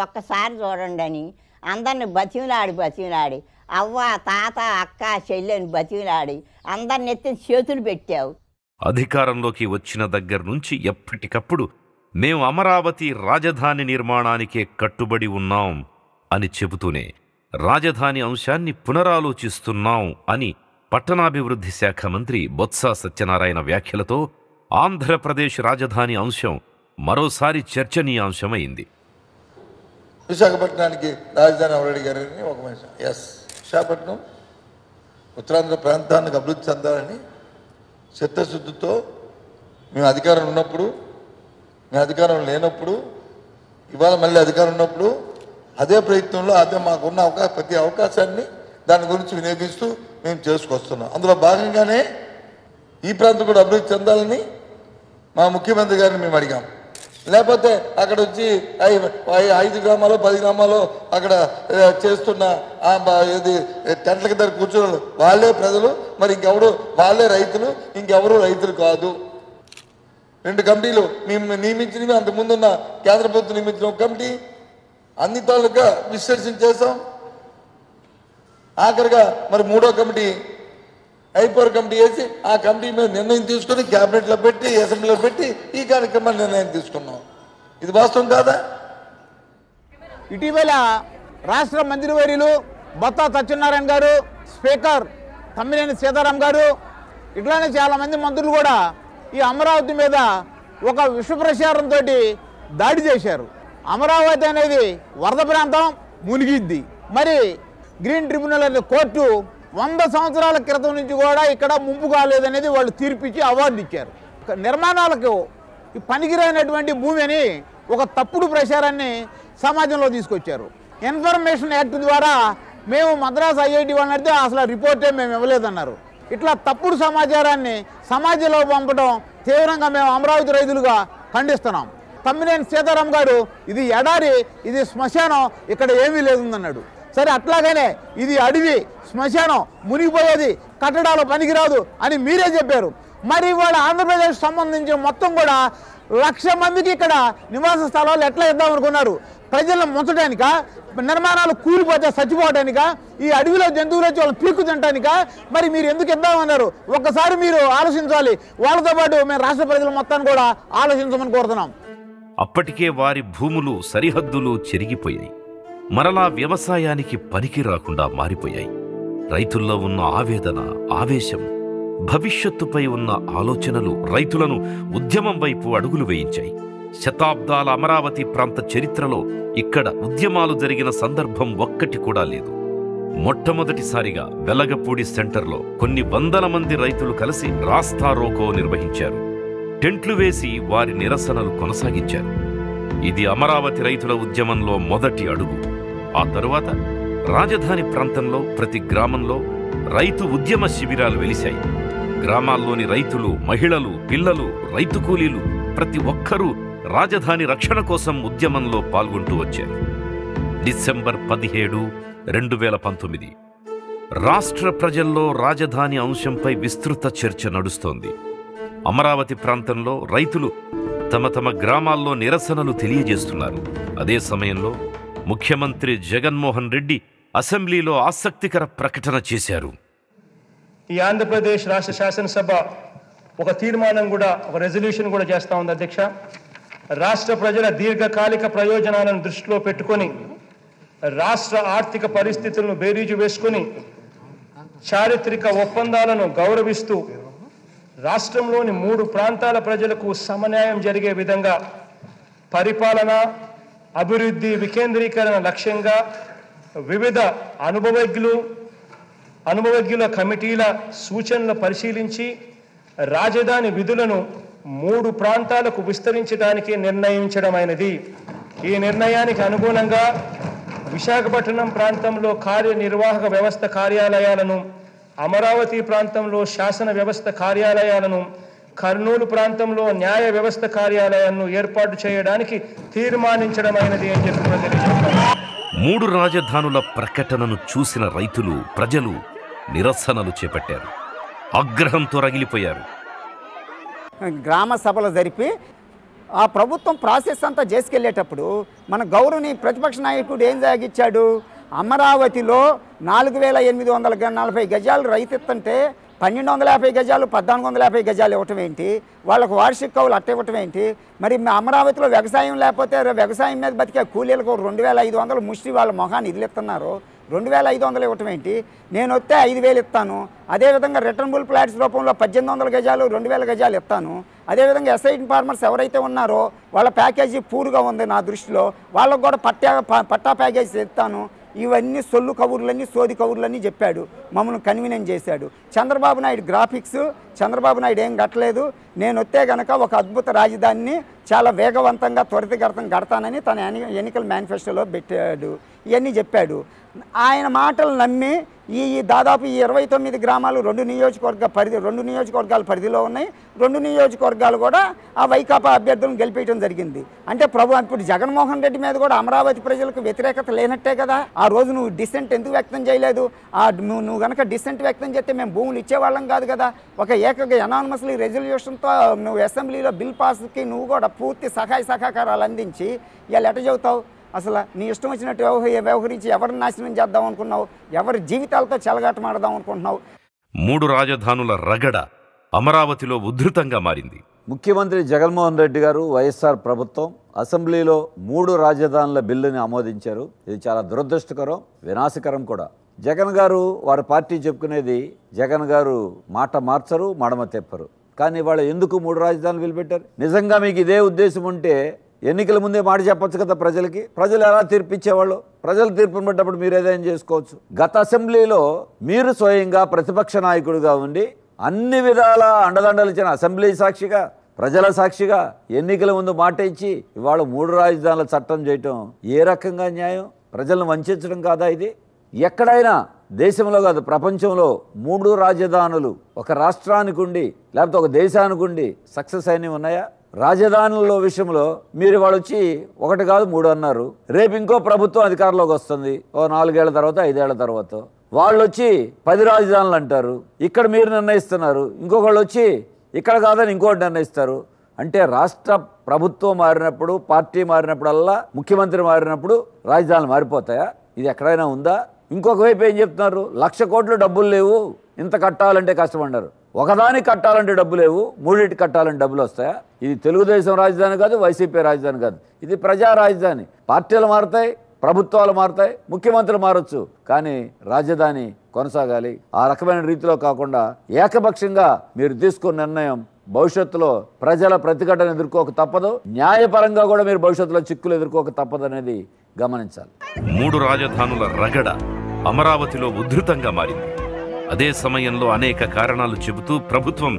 చూడండి అని అందరిని బతిమలాడి అవ్వ తాత అక్క చెల్లెని బతిమలాడి అందరిని ఎత్తి చేతులు పెట్టావు. అధికారంలోకి వచ్చిన దగ్గర నుంచి ఎప్పటికప్పుడు మేము అమరావతి రాజధాని నిర్మాణానికే కట్టుబడి ఉన్నాం అని చెబుతూనే రాజధాని అంశాన్ని పునరాలోచిస్తున్నాం అని పట్టణాభివృద్ధి శాఖ మంత్రి బొత్స సత్యనారాయణ వ్యాఖ్యలతో ఆంధ్రప్రదేశ్ రాజధాని అంశం మరోసారి చర్చనీయాంశమైంది. విశాఖపట్నానికి రాజధాని ఎవరు అడిగారని ఒక మనిషి, ఎస్ విశాఖపట్నం ఉత్తరాంధ్ర ప్రాంతానికి అభివృద్ధి చెందాలని చిత్తశుద్ధితో మేము అధికారం ఉన్నప్పుడు, మేము అధికారం లేనప్పుడు, ఇవాళ మళ్ళీ అధికారం ఉన్నప్పుడు అదే ప్రయత్నంలో అదే మాకున్న ప్రతి అవకాశాన్ని దాని గురించి వినియోగిస్తూ మేము చేసుకొస్తున్నాం. అందులో భాగంగానే ఈ ప్రాంతం కూడా అభివృద్ధి చెందాలని మా ముఖ్యమంత్రి గారిని మేము అడిగాం. లేకపోతే అక్కడ వచ్చి 5 గ్రామాలు 10 గ్రామాలు అక్కడ చేస్తున్న ఇది టెంట్ల కింద కూర్చున్న వాళ్ళే ప్రజలు, మరి ఇంకెవరు వాళ్ళే రైతులు, ఇంకెవరు రైతులు కాదు. 2 కమిటీలు మేము నియమించినవి, అంతకుముందున్న కేంద్ర ప్రభుత్వం నియమించిన ఒక కమిటీ అన్ని తాలూకా విశ్లేషణ చేసాం. ఆఖరిగా మరి 3వ కమిటీ హైపవర్ కమిటీ వేసి ఆ కమిటీ మీద నిర్ణయం తీసుకుని క్యాబినెట్లో పెట్టి అసెంబ్లీలో పెట్టి ఈ కార్యక్రమాన్ని నిర్ణయం తీసుకున్నాం. ఇది వాస్తవం కాదా? ఇటీవల రాష్ట్ర మంత్రివర్యులు బొత్స సత్యనారాయణ గారు, స్పీకర్ తమ్మినేని సీతారాం గారు, ఇట్లానే చాలామంది మంత్రులు కూడా ఈ అమరావతి మీద ఒక విష ప్రచారంతో దాడి చేశారు. అమరావతి అనేది వరద ప్రాంతం, మునిగిద్ది. మరి గ్రీన్ ట్రిబ్యునల్ అనే కోర్టు 100 సంవత్సరాల క్రితం నుంచి కూడా ఇక్కడ ముంపు కాలేదనేది వాళ్ళు తీర్పిచ్చి అవార్డు ఇచ్చారు. నిర్మాణాలకు పనికిరైనటువంటి భూమి అని ఒక తప్పుడు ప్రచారాన్ని సమాజంలో తీసుకొచ్చారు. ఇన్ఫర్మేషన్ యాక్ట్ ద్వారా మేము మద్రాసు ఐఐటి వాళ్ళని అడిగితే అసలు రిపోర్టే మేము ఇవ్వలేదన్నారు. ఇట్లా తప్పుడు సమాచారాన్ని సమాజంలో పంపడం తీవ్రంగా మేము అమరావతి రైతులుగా ఖండిస్తున్నాం. తమ్మినేని సీతారాం గారు ఇది ఎడారి, ఇది శ్మశానం, ఇక్కడ ఏమీ లేదన్నాడు. సరే అట్లాగనే ఇది అడవి, శ్మశానం, మునిగిపోయేది, కట్టడాలు పనికిరాదు అని మీరే చెప్పారు. మరి వాళ్ళ ఆంధ్రప్రదేశ్ సంబంధించిన మొత్తం కూడా 1,00,000 మందికి ఇక్కడ నివాస స్థలాలు ఎట్లా ఇద్దామనుకున్నారు? ప్రజలను ముంచడానికా? నిర్మాణాలు కూలిపోతే చచ్చిపోవడానికా? ఈ అడవిలో జంతువులు వచ్చి వాళ్ళు పీక్కు తినడానికా? మరి మీరు ఎందుకు ఇద్దామన్నారు? ఒక్కసారి మీరు ఆలోచించాలి. వాళ్ళతో పాటు మేము రాష్ట్ర ప్రజల మొత్తాన్ని కూడా ఆలోచించమని కోరుతున్నాం. అప్పటికే వారి భూములు సరిహద్దులు చెరిగిపోయాయి, మరలా వ్యవసాయానికి పనికి రాకుండా మారిపోయాయి. రైతుల్లో ఉన్న ఆవేదన, ఆవేశం, భవిష్యత్తుపై ఉన్న ఆలోచనలు రైతులను ఉద్యమం వైపు అడుగులు వేయించాయి. శతాబ్దాల అమరావతి ప్రాంత చరిత్రలో ఇక్కడ ఉద్యమాలు జరిగిన సందర్భం ఒక్కటి కూడా లేదు. మొట్టమొదటిసారిగా వెలగపూడి సెంటర్లో కొన్ని వందల మంది రైతులు కలిసి రాస్తారోకో నిర్వహించారు. టెంట్లు వేసి వారి నిరసనలు కొనసాగించారు. ఇది అమరావతి రైతుల ఉద్యమంలో మొదటి అడుగు. ఆ తరువాత రాజధాని ప్రాంతంలో ప్రతి గ్రామంలో రైతు ఉద్యమ శిబిరాలు వెలిశాయి. గ్రామాల్లోని రైతులు, మహిళలు, పిల్లలు, రైతు కూలీలు ప్రతి ఒక్కరూ రాజధాని రక్షణ కోసం ఉద్యమంలో పాల్గొంటూ వచ్చారు. డిసెంబర్ 17, 2019 రాష్ట్ర ప్రజల్లో రాజధాని అంశంపై విస్తృత చర్చ నడుస్తోంది. అమరావతి ప్రాంతంలో రైతులు తమ గ్రామాల్లో నిరసనలు తెలియజేస్తున్నారు. అదే సమయంలో ముఖ్యమంత్రి జగన్మోహన్ రెడ్డి అసెంబ్లీలో ఆసక్తికర ప్రకటన చేశారు. ఈ ఆంధ్రప్రదేశ్ రాష్ట్ర శాసనసభ ఒక తీర్మానం కూడా, ఒక రెజల్యూషన్ కూడా చేస్తూ ఉంది అధ్యక్ష. రాష్ట్ర ప్రజల దీర్ఘకాలిక ప్రయోజనాలను దృష్టిలో పెట్టుకొని రాష్ట్ర ఆర్థిక పరిస్థితులను బేరీజు వేసుకుని చారిత్రక ఒప్పందాలను గౌరవిస్తూ రాష్ట్రంలోని 3 ప్రాంతాల ప్రజలకు సమన్యాయం జరిగే విధంగా పరిపాలన, అభివృద్ధి, వికేంద్రీకరణ లక్ష్యంగా వివిధ అనుభవజ్ఞుల కమిటీల సూచనలు పరిశీలించి రాజధాని విధులను 3 ప్రాంతాలకు విస్తరించడానికి నిర్ణయించడమైనది. ఈ నిర్ణయానికి అనుగుణంగా విశాఖపట్నం ప్రాంతంలో కార్యనిర్వాహక వ్యవస్థ కార్యాలయాలను, అమరావతి ప్రాంతంలో శాసన వ్యవస్థ కార్యాలయాలను, కర్నూలు ప్రాంతంలో న్యాయ వ్యవస్థ కార్యాలయాలను ఏర్పాటు చేయడానికి తీర్మానించడమైనది అని చెప్పి తెలియజేస్తారు. 3 రాజధానుల ప్రకటనను చూసిన రైతులు, ప్రజలు నిరసనలు చేపట్టారు. ఆగ్రహంతో రగిలిపోయారు. గ్రామ సభలు జరిపి ఆ ప్రభుత్వం ప్రాసెస్ అంతా చేసుకెళ్ళేటప్పుడు మన గౌరవనీయ ప్రతిపక్ష నాయకుడు ఏం సాగించాడు? అమరావతిలో 4840 గజాలు రైతు ఇస్తుంటే 1250 గజాలు 1450 గజాలు ఇవ్వటం ఏంటి? వాళ్ళకు వార్షిక కౌలు అట్ట ఇవ్వటం ఏంటి? మరి అమరావతిలో వ్యవసాయం లేకపోతే వ్యవసాయం మీద బతికే కూలీలకు 2500 ముష్టి వాళ్ళ మొహాన్ని ఇదిలిస్తున్నారు. 2500 ఇవ్వటం ఏంటి? నేను వస్తే 5000 ఇస్తాను. అదేవిధంగా రిటర్నబుల్ ఫ్లాట్స్ రూపంలో 1800 గజాలు 2000 గజాలు ఇస్తాను. అదేవిధంగా ఎస్ఐటి ఫార్మర్స్ ఎవరైతే ఉన్నారో వాళ్ళ ప్యాకేజీ పూర్గా ఉంది నా దృష్టిలో, వాళ్ళకు కూడా పట్టా ప్యాకేజీ ఇస్తాను. ఇవన్నీ సొల్లు కబుర్లన్నీ, సోది కబుర్లన్నీ చెప్పాడు. మమ్మల్ని కన్వీనియన్స్ చేశాడు. చంద్రబాబు నాయుడు గ్రాఫిక్స్, చంద్రబాబు నాయుడు ఏం కట్టలేదు. నేను వస్తే కనుక ఒక అద్భుత రాజధానిని చాలా వేగవంతంగా త్వరితగతం కడతానని తన ఎన్నికల మేనిఫెస్టోలో పెట్టాడు. ఇవన్నీ చెప్పాడు. ఆయన మాటలు నమ్మి ఈ దాదాపు ఈ 29 గ్రామాలు 2 నియోజకవర్గాల పరిధిలో ఉన్నాయి. 2 నియోజకవర్గాలు కూడా ఆ వైకాపా అభ్యర్థులను గెలిపేయడం జరిగింది. అంటే ఇప్పుడు జగన్మోహన్ రెడ్డి మీద కూడా అమరావతి ప్రజలకు వ్యతిరేకత లేనట్టే కదా. ఆ రోజు నువ్వు డిసెంట్ ఎందుకు వ్యక్తం చేయలేదు? నువ్వు కనుక డిసెంట్ వ్యక్తం చేస్తే మేము భూములు ఇచ్చేవాళ్ళం కాదు కదా. ఒక ఎనానిమస్లీ రెజల్యూషన్తో నువ్వు అసెంబ్లీలో బిల్ పాస్కి నువ్వు కూడా పూర్తి సహాయ సహకారాలు అందించి ఇవాళ ఎట చెబుతావు? అసలు నీ ఇష్టం వచ్చినట్టు వ్యవహరించి ఎవరిని నాశనం చేద్దాం అనుకున్నావు? ఎవరి జీవితాలతో చెలగాటమాడదాం అనుకుంటున్నావు? 3 రాజధానుల రగడ అమరావతిలో ఉధృతంగా మారింది. ముఖ్యమంత్రి జగన్మోహన్ రెడ్డి గారు, వైఎస్ఆర్ ప్రభుత్వం అసెంబ్లీలో 3 రాజధానుల బిల్లుని ఆమోదించారు. ఇది చాలా దురదృష్టకరం, వినాశకరం కూడా. జగన్ గారు వారి పార్టీ చెప్పుకునేది, జగన్ గారు మాట మార్చరు, మడమ తెప్పరు. కానీ వాళ్ళు ఎందుకు 3 రాజధానులు బిల్లు పెట్టారు? నిజంగా మీకు ఇదే ఉద్దేశం ఉంటే ఎన్నికల ముందే మాట చెప్పొచ్చు కదా ప్రజలకి. ప్రజలు ఎలా తీర్పిచ్చేవాళ్ళు? ప్రజలు తీర్పును పడ్డప్పుడు మీరు ఏదైనా చేసుకోవచ్చు. గత అసెంబ్లీలో మీరు స్వయంగా ప్రతిపక్ష నాయకుడిగా ఉండి అన్ని విధాల అండదండలు ఇచ్చిన అసెంబ్లీ సాక్షిగా, ప్రజల సాక్షిగా ఎన్నికల ముందు మాట ఇచ్చి ఇవాళ 3 రాజధానుల చట్టం చేయటం ఏ రకంగా న్యాయం? ప్రజలను వంచడం కాదా ఇది? ఎక్కడైనా దేశంలో కాదు ప్రపంచంలో 3 రాజధానులు ఒక రాష్ట్రానికి ఉండి లేకపోతే ఒక దేశానికి ఉండి సక్సెస్ అయినవి ఉన్నాయా? రాజధానుల విషయంలో మీరు వాళ్ళు వచ్చి 1 కాదు 3 అన్నారు. రేపు ఇంకో ప్రభుత్వం అధికారంలోకి వస్తుంది, ఓ 4 ఏళ్ల తర్వాత 5 ఏళ్ల తర్వాత వాళ్ళు వచ్చి 10 రాజధానులు అంటారు. ఇక్కడ మీరు నిర్ణయిస్తున్నారు, ఇంకొకళ్ళు వచ్చి ఇక్కడ కాదని ఇంకోటి నిర్ణయిస్తారు. అంటే రాష్ట్ర ప్రభుత్వం మారినప్పుడు, పార్టీ మారినప్పుడల్లా, ముఖ్యమంత్రి మారినప్పుడు రాజధానులు మారిపోతాయా? ఇది ఎక్కడైనా ఉందా? ఇంకొక వైపు ఏం చెప్తున్నారు? 1,00,000 కోట్లు డబ్బులు లేవు, ఇంత కట్టాలంటే కష్టపడ్డారు. ఒకదానికి కట్టాలంటే డబ్బు లేవు, 3 కట్టాలంటే డబ్బులు వస్తాయా? ఇది తెలుగుదేశం రాజధాని కాదు, వైసీపీ రాజధాని కాదు, ఇది ప్రజా రాజధాని. పార్టీలు మారుతాయి, ప్రభుత్వాలు మారుతాయి, ముఖ్యమంత్రులు మారచ్చు, కానీ రాజధాని కొనసాగాలి. ఆ రకమైన రీతిలో కాకుండా ఏకపక్షంగా మీరు తీసుకున్న నిర్ణయం భవిష్యత్తులో ప్రజల ప్రతిఘటన ఎదుర్కోక తప్పదు, న్యాయపరంగా కూడా మీరు భవిష్యత్తులో చిక్కులు ఎదుర్కోక తప్పదు అనేది గమనించాలి. 3 రాజధానుల రగడ అమరావతిలో ఉధృతంగా మారింది. అదే సమయంలో అనేక కారణాలు చెబుతూ ప్రభుత్వం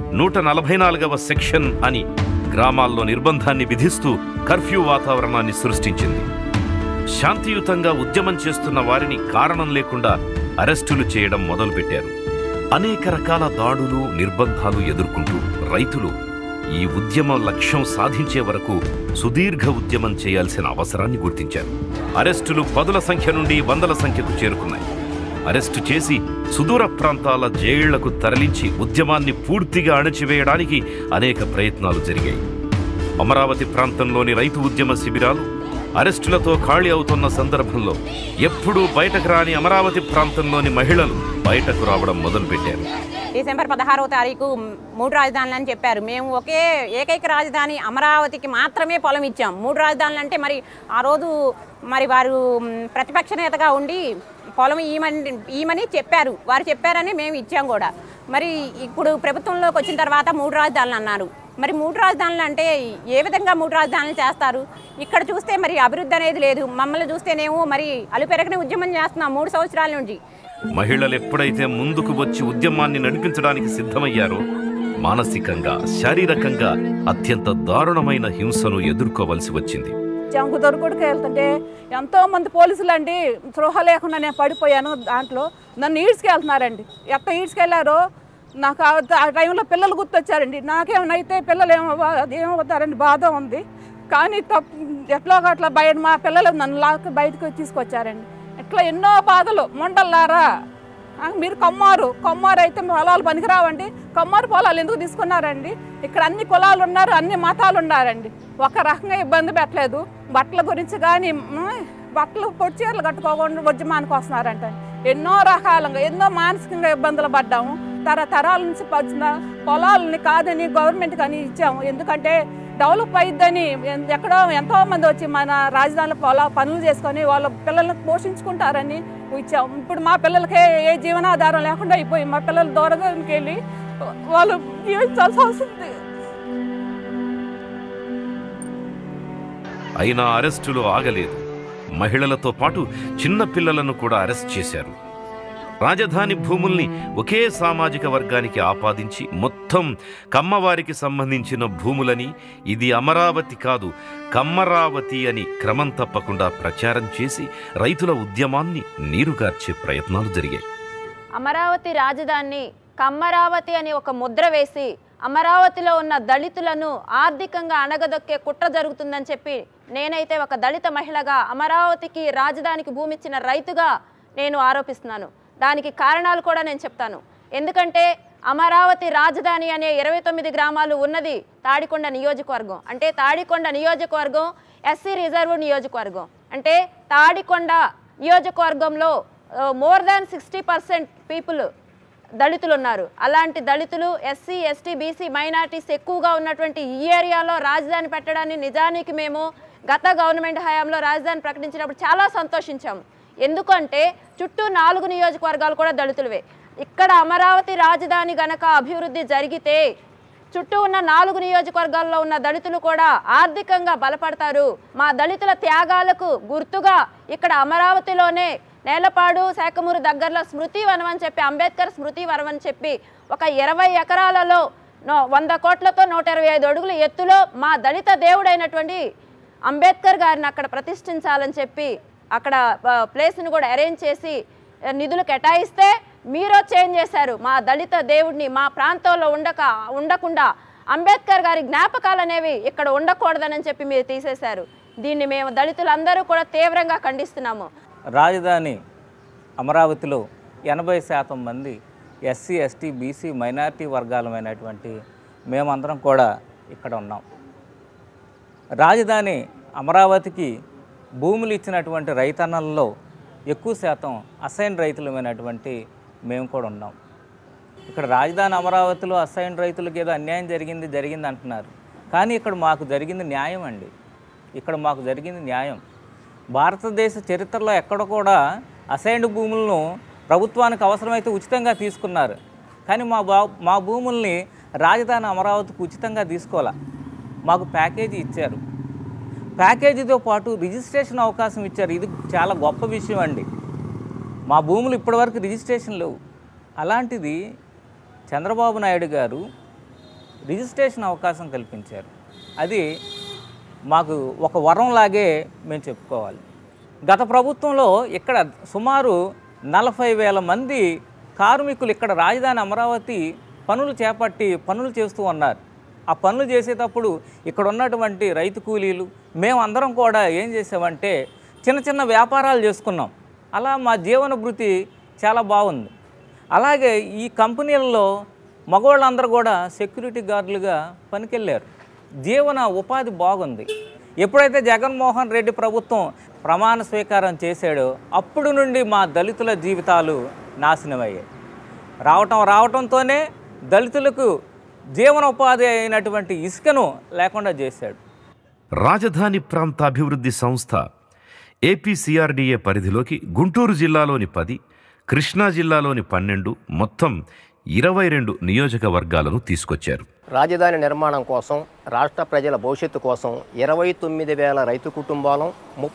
144వ సెక్షన్ అని గ్రామాల్లో నిర్బంధాన్ని విధిస్తూ కర్ఫ్యూ వాతావరణాన్ని సృష్టించింది. శాంతియుతంగా ఉద్యమం చేస్తున్న వారిని కారణం లేకుండా అరెస్టులు చేయడం మొదలుపెట్టారు. అనేక రకాల దాడులు, నిర్బంధాలు ఎదుర్కొంటూ రైతులు ఈ ఉద్యమ లక్ష్యం సాధించే వరకు సుదీర్ఘ ఉద్యమం చేయాల్సిన అవసరాన్ని గుర్తించారు. అరెస్టులు 10ల సంఖ్య నుండి 100ల సంఖ్యకు చేరుకున్నాయి. అరెస్టు చేసి సుదూర ప్రాంతాల జైళ్లకు తరలించి ఉద్యమాన్ని పూర్తిగా అణచివేయడానికి అనేక ప్రయత్నాలు జరిగాయి. అమరావతి ప్రాంతంలోని రైతు ఉద్యమ శిబిరాలు అరెస్టులతో ఖాళీ అవుతున్న సందర్భంలో ఎప్పుడూ బయటకు రాని అమరావతి ప్రాంతంలోని మహిళలు బయటకు రావడం మొదలుపెట్టారు. డిసెంబర్ 16వ తారీఖు 3 రాజధానులు అని చెప్పారు. మేము ఏకైక రాజధాని అమరావతికి మాత్రమే పొలం ఇచ్చాం. 3 రాజధానులు అంటే మరి ఆ రోజు మరి వారు ప్రతిపక్ష నేతగా ఉండి పొలం ఈమని చెప్పారు. వారు చెప్పారని మేము ఇచ్చాం కూడా. మరి ఇప్పుడు ప్రభుత్వంలోకి వచ్చిన తర్వాత 3 రాజధానులు అన్నారు. మరి 3 రాజధానులు అంటే ఏ విధంగా 3 రాజధానులు చేస్తారు? ఇక్కడ చూస్తే మరి అభివృద్ధి అనేది లేదు. మమ్మల్ని చూస్తేనేమో మరి అలుపెరగని ఉద్యమం చేస్తున్నాం 3 సంవత్సరాల నుంచి. మహిళలు ఎప్పుడైతే ముందుకు వచ్చి ఉద్యమాన్ని నడిపించడానికి సిద్ధమయ్యారో మానసికంగా, శారీరకంగా అత్యంత దారుణమైన హింసను ఎదుర్కోవలసి వచ్చింది. చెంకు దొరుకుడికి వెళ్తుంటే ఎంతోమంది పోలీసులు అండి స్పృహ లేకుండా నేను పడిపోయాను. దాంట్లో నన్ను ఈడ్చుకెళ్తున్నారండి. ఎట్లా ఈడ్చుకెళ్ళారో నాకు ఆ టైంలో పిల్లలు గుర్తొచ్చారండి. నాకేమైనా అయితే పిల్లలు ఏమవుతారండి బాధ ఉంది. కానీ ఎట్లో అట్లా మా పిల్లలు నన్ను లాక్కి బయటకు తీసుకొచ్చారండి. ఇట్లా ఎన్నో బాధలు. మొండల్లారా మీరు కమ్మారు అయితే పొలాలు పనికిరావండి. కమ్మారు పొలాలు ఎందుకు తీసుకున్నారండి? ఇక్కడ అన్ని కులాలు ఉన్నారు, అన్ని మతాలు ఉన్నారండి. ఒక రకంగా ఇబ్బంది పెట్టలేదు. బట్టల గురించి కానీ బట్టలు పొడి చీరలు కట్టుకోకుండా ఉద్యమానికి వస్తున్నారంట. ఎన్నో రకాలుగా ఎన్నో మానసికంగా ఇబ్బందులు పడ్డాము. తరతరాల నుంచి వచ్చిన పొలాలని కాదని గవర్నమెంట్ కానీ ఇచ్చాము. ఎందుకంటే డెవలప్ అయ్యిద్దని ఎక్కడో ఎంతోమంది వచ్చి మన రాజధానిలో పనులు చేసుకొని వాళ్ళ పిల్లల్ని పోషించుకుంటారని ఇచ్చాము. ఇప్పుడు మా పిల్లలకి ఏ జీవనాధారం లేకుండా అయిపోయి మా పిల్లలు దూరంకి వెళ్ళి వాళ్ళు జీవించాల్సి వస్తుంది. అయినా అరెస్టులు ఆగలేదు. మహిళలతో పాటు చిన్న పిల్లలను కూడా అరెస్ట్ చేశారు. రాజధాని భూముల్ని ఒకే సామాజిక వర్గానికి ఆపాదించి మొత్తం కమ్మవారికి సంబంధించిన భూములని ఇది అమరావతి కాదు కమ్మరావతి అని క్రమం తప్పకుండా ప్రచారం చేసి రైతుల ఉద్యమాన్ని నీరుగార్చే ప్రయత్నాలు జరిగాయి. అమరావతి రాజధాని కమ్మరావతి అని ఒక ముద్ర వేసి అమరావతిలో ఉన్న దళితులను ఆర్థికంగా అణగదొక్కే కుట్ర జరుగుతుందని చెప్పి నేనైతే ఒక దళిత మహిళగా అమరావతికి రాజధానికి భూమి ఇచ్చిన రైతుగా నేను ఆరోపిస్తున్నాను. దానికి కారణాలు కూడా నేను చెప్తాను. ఎందుకంటే అమరావతి రాజధాని అనే 29 గ్రామాలు ఉన్నది తాడికొండ నియోజకవర్గం. అంటే తాడికొండ నియోజకవర్గం ఎస్సీ రిజర్వ్ నియోజకవర్గం. అంటే తాడికొండ నియోజకవర్గంలో మోర్ దాన్ 60% పీపుల్ దళితులు ఉన్నారు. అలాంటి దళితులు ఎస్సీ ఎస్టీ బీసీ మైనారిటీస్ ఎక్కువగా ఉన్నటువంటి ఈ ఏరియాలో రాజధాని పెట్టడాన్ని నిజానికి మేము గత గవర్నమెంట్ హయాంలో రాజధాని ప్రకటించినప్పుడు చాలా సంతోషించాము. ఎందుకంటే చుట్టూ 4 నియోజకవర్గాలు కూడా దళితులవే. ఇక్కడ అమరావతి రాజధాని గనక అభివృద్ధి జరిగితే చుట్టూ ఉన్న 4 నియోజకవర్గాల్లో ఉన్న దళితులు కూడా ఆర్థికంగా బలపడతారు. మా దళితుల త్యాగాలకు గుర్తుగా ఇక్కడ అమరావతిలోనే నేలపాడు శాఖమూరు దగ్గరలో స్మృతి వనం అని చెప్పి అంబేద్కర్ స్మృతి వనం అని చెప్పి ఒక 20 ఎకరాలలో 100 కోట్లతో 125 అడుగుల ఎత్తులో మా దళిత దేవుడైనటువంటి అంబేద్కర్ గారిని అక్కడ ప్రతిష్ఠించాలని చెప్పి అక్కడ ప్లేస్ని కూడా అరేంజ్ చేసి నిధులు కేటాయిస్తే మీరు చేంజ్ చేశారు. మా దళిత దేవుడిని మా ప్రాంతంలో ఉండకుండా అంబేద్కర్ గారి జ్ఞాపకాలు అనేవి ఇక్కడ ఉండకూడదని చెప్పి మీరు తీసేశారు. దీన్ని మేము దళితులందరూ కూడా తీవ్రంగా ఖండిస్తున్నాము. రాజధాని అమరావతిలో 80% మంది ఎస్సీ ఎస్టీ బీసీ మైనారిటీ వర్గాలమైనటువంటి మేమందరం కూడా ఇక్కడ ఉన్నాం. రాజధాని అమరావతికి భూములు ఇచ్చినటువంటి రైతన్నలలో ఎక్కువ శాతం అసైన్ రైతులమైనటువంటి మేము కూడా ఉన్నాం. ఇక్కడ రాజధాని అమరావతిలో అసైన్ రైతులకు ఏదో అన్యాయం జరిగింది అంటున్నారు. కానీ ఇక్కడ మాకు జరిగింది న్యాయం అండి. ఇక్కడ మాకు జరిగింది న్యాయం. భారతదేశ చరిత్రలో ఎక్కడ కూడా అసైన్డ్ భూములను ప్రభుత్వానికి అవసరమైతే ఉచితంగా తీసుకున్నారు. కానీ మా భూముల్ని రాజధాని అమరావతికి ఉచితంగా తీసుకోవాలా, మాకు ప్యాకేజీ ఇచ్చారు. ప్యాకేజీతో పాటు రిజిస్ట్రేషన్ అవకాశం ఇచ్చారు. ఇది చాలా గొప్ప విషయం అండి. మా భూములు ఇప్పటివరకు రిజిస్ట్రేషన్ లేవు. అలాంటిది చంద్రబాబు నాయుడు గారు రిజిస్ట్రేషన్ అవకాశం కల్పించారు. అది మాకు ఒక వరంలాగే మేము చెప్పుకోవాలి. గత ప్రభుత్వంలో ఇక్కడ సుమారు 40,000 మంది కార్మికులు ఇక్కడ రాజధాని అమరావతి పనులు చేపట్టి పనులు చేస్తూ ఉన్నారు. ఆ పనులు చేసేటప్పుడు ఇక్కడ ఉన్నటువంటి రైతు కూలీలు మేమందరం కూడా ఏం చేసామంటే చిన్న చిన్న వ్యాపారాలు చేసుకున్నాం. అలా మా జీవన భృతి చాలా బాగుంది. అలాగే ఈ కంపెనీలలో మగవాళ్ళందరూ కూడా సెక్యూరిటీ గార్డులుగా పనికెళ్ళారు. జీవన ఉపాధి బాగుంది. ఎప్పుడైతే జగన్మోహన్ రెడ్డి ప్రభుత్వం ప్రమాణ స్వీకారం చేశాడో అప్పుడు నుండి మా దళితుల జీవితాలు నాశనమయ్యాయి. రావటంతోనే దళితులకు జీవనోపాధి అయినటువంటి ఇసుకను లేకుండా చేశాడు. రాజధాని ప్రాంత అభివృద్ధి సంస్థ ఏపీసీఆర్డీఏ పరిధిలోకి గుంటూరు జిల్లాలోని 10, కృష్ణా జిల్లాలోని 12 మొత్తం 22 నియోజకవర్గాలను తీసుకొచ్చారు. రాజధాని నిర్మాణం కోసం, రాష్ట్ర ప్రజల భవిష్యత్తు కోసం 29,000 రైతు కుటుంబాలు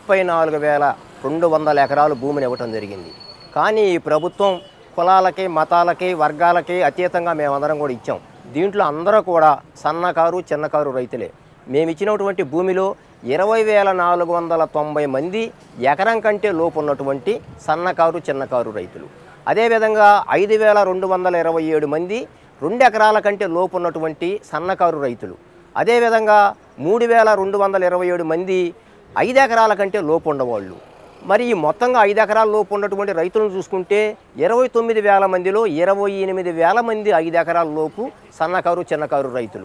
34,200 ఎకరాలు భూమిని ఇవ్వటం జరిగింది. కానీ ఈ ప్రభుత్వం కులాలకి, మతాలకి, వర్గాలకి అతీతంగా మేమందరం కూడా ఇచ్చాం. దీంట్లో అందరూ కూడా సన్నకారు, చిన్నకారు రైతులే. మేము ఇచ్చినటువంటి భూమిలో 20,490 మంది ఎకరం కంటే లోపు ఉన్నటువంటి సన్నకారు, చిన్నకారు రైతులు. అదేవిధంగా 5,227 మంది 2 ఎకరాల కంటే లోపు ఉన్నటువంటి సన్నకారు రైతులు. అదేవిధంగా 3,227 మంది 5 ఎకరాల కంటే లోపు ఉండవాళ్ళు. మరి ఈ మొత్తంగా 5 ఎకరాల లోపు ఉన్నటువంటి రైతులను చూసుకుంటే 29,000 మందిలో 28,000 మంది 5 ఎకరాల లోపు సన్నకారు, చిన్నకారు రైతులు.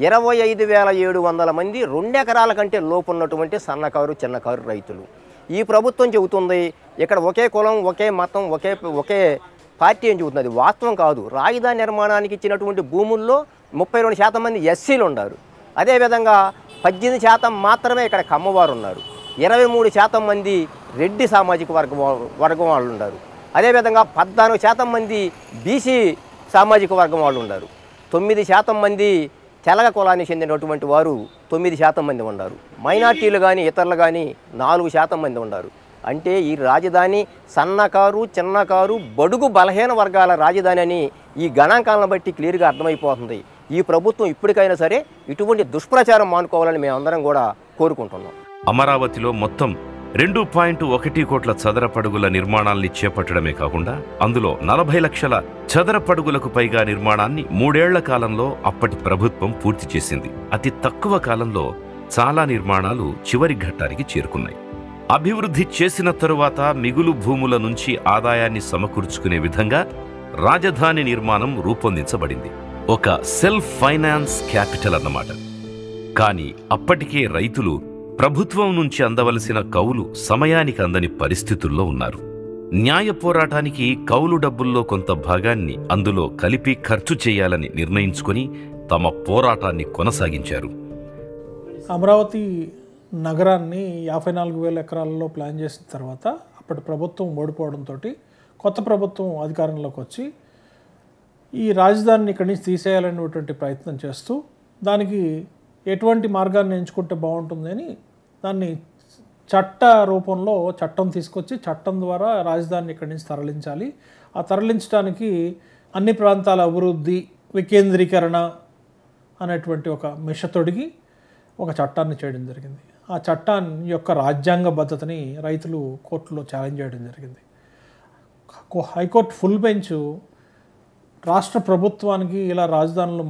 25,700 మంది 2 ఎకరాల కంటే లోపు ఉన్నటువంటి సన్నకారు, చిన్నకారు రైతులు. ఈ ప్రభుత్వం చెబుతుంది ఇక్కడ ఒకే కులం, ఒకే మతం, ఒకే పార్టీ అని చెబుతుంది. అది వాస్తవం కాదు. రాజధాని నిర్మాణానికి ఇచ్చినటువంటి భూముల్లో 32% మంది ఎస్సీలు ఉన్నారు. అదేవిధంగా 18% మాత్రమే ఇక్కడ కమ్మవారు ఉన్నారు. 23% మంది రెడ్డి సామాజిక వర్గం వాళ్ళు ఉన్నారు. అదేవిధంగా 14% మంది బీసీ సామాజిక వర్గం వాళ్ళు ఉన్నారు. 9% మంది తెలగ కులానికి చెందినటువంటి వారు 9% మంది ఉన్నారు. మైనార్టీలు కానీ ఇతరులు కానీ 4% మంది ఉన్నారు. అంటే ఈ రాజధాని సన్నకారు, చిన్నకారు, బడుగు బలహీన వర్గాల రాజధాని అని ఈ గణాంకాలను బట్టి క్లియర్గా అర్థమైపోతుంది. ఈ ప్రభుత్వం ఇప్పటికైనా సరే ఇటువంటి దుష్ప్రచారం మానుకోవాలని మేమందరం కూడా కోరుకుంటున్నాం. అమరావతిలో మొత్తం 2.1 కోట్ల చదరపడుగుల నిర్మాణాల్ని చేపట్టడమే కాకుండా అందులో 40 లక్షల చదరపడుగులకు పైగా నిర్మాణాన్ని 3 ఏళ్ల కాలంలో అప్పటి ప్రభుత్వం పూర్తి చేసింది. అతి తక్కువ కాలంలో చాలా నిర్మాణాలు చివరి ఘట్టానికి చేరుకున్నాయి. అభివృద్ధి చేసిన తరువాత మిగులు భూముల నుంచి ఆదాయాన్ని సమకూర్చుకునే విధంగా రాజధాని నిర్మాణం రూపొందించబడింది. ఒక సెల్ఫ్ ఫైనాన్స్ క్యాపిటల్ అన్నమాట. కానీ అప్పటికే రైతులు ప్రభుత్వం నుంచి అందవలసిన కౌలు సమయానికి అందని పరిస్థితుల్లో ఉన్నారు. న్యాయ పోరాటానికి కౌలు డబ్బుల్లో కొంత భాగాన్ని అందులో కలిపి ఖర్చు చేయాలని నిర్ణయించుకొని తమ పోరాటాన్ని కొనసాగించారు. అమరావతి నగరాన్ని 54,000 ఎకరాలలో ప్లాన్ చేసిన తర్వాత అప్పటి ప్రభుత్వం ఓడిపోవడంతో కొత్త ప్రభుత్వం అధికారంలోకి వచ్చి ఈ రాజధానిని ఇక్కడి నుంచి తీసేయాలనేటువంటి ప్రయత్నం చేస్తూ దానికి ఎటువంటి మార్గాన్ని ఎంచుకుంటే బాగుంటుంది అని దాన్ని చట్ట రూపంలో చట్టం తీసుకొచ్చి చట్టం ద్వారా రాజధానిని ఇక్కడి నుంచి తరలించాలి. ఆ తరలించడానికి అన్ని ప్రాంతాల అభివృద్ధి వికేంద్రీకరణ అనేటువంటి ఒక మిషతొడిగి ఒక చట్టాన్ని చేయడం జరిగింది. ఆ చట్టాన్ని యొక్క రాజ్యాంగబద్ధతని రైతులు కోర్టులో ఛాలెంజ్ చేయడం జరిగింది. హైకోర్టు ఫుల్ బెంచ్ రాష్ట్ర ప్రభుత్వానికి ఇలా రాజధానులు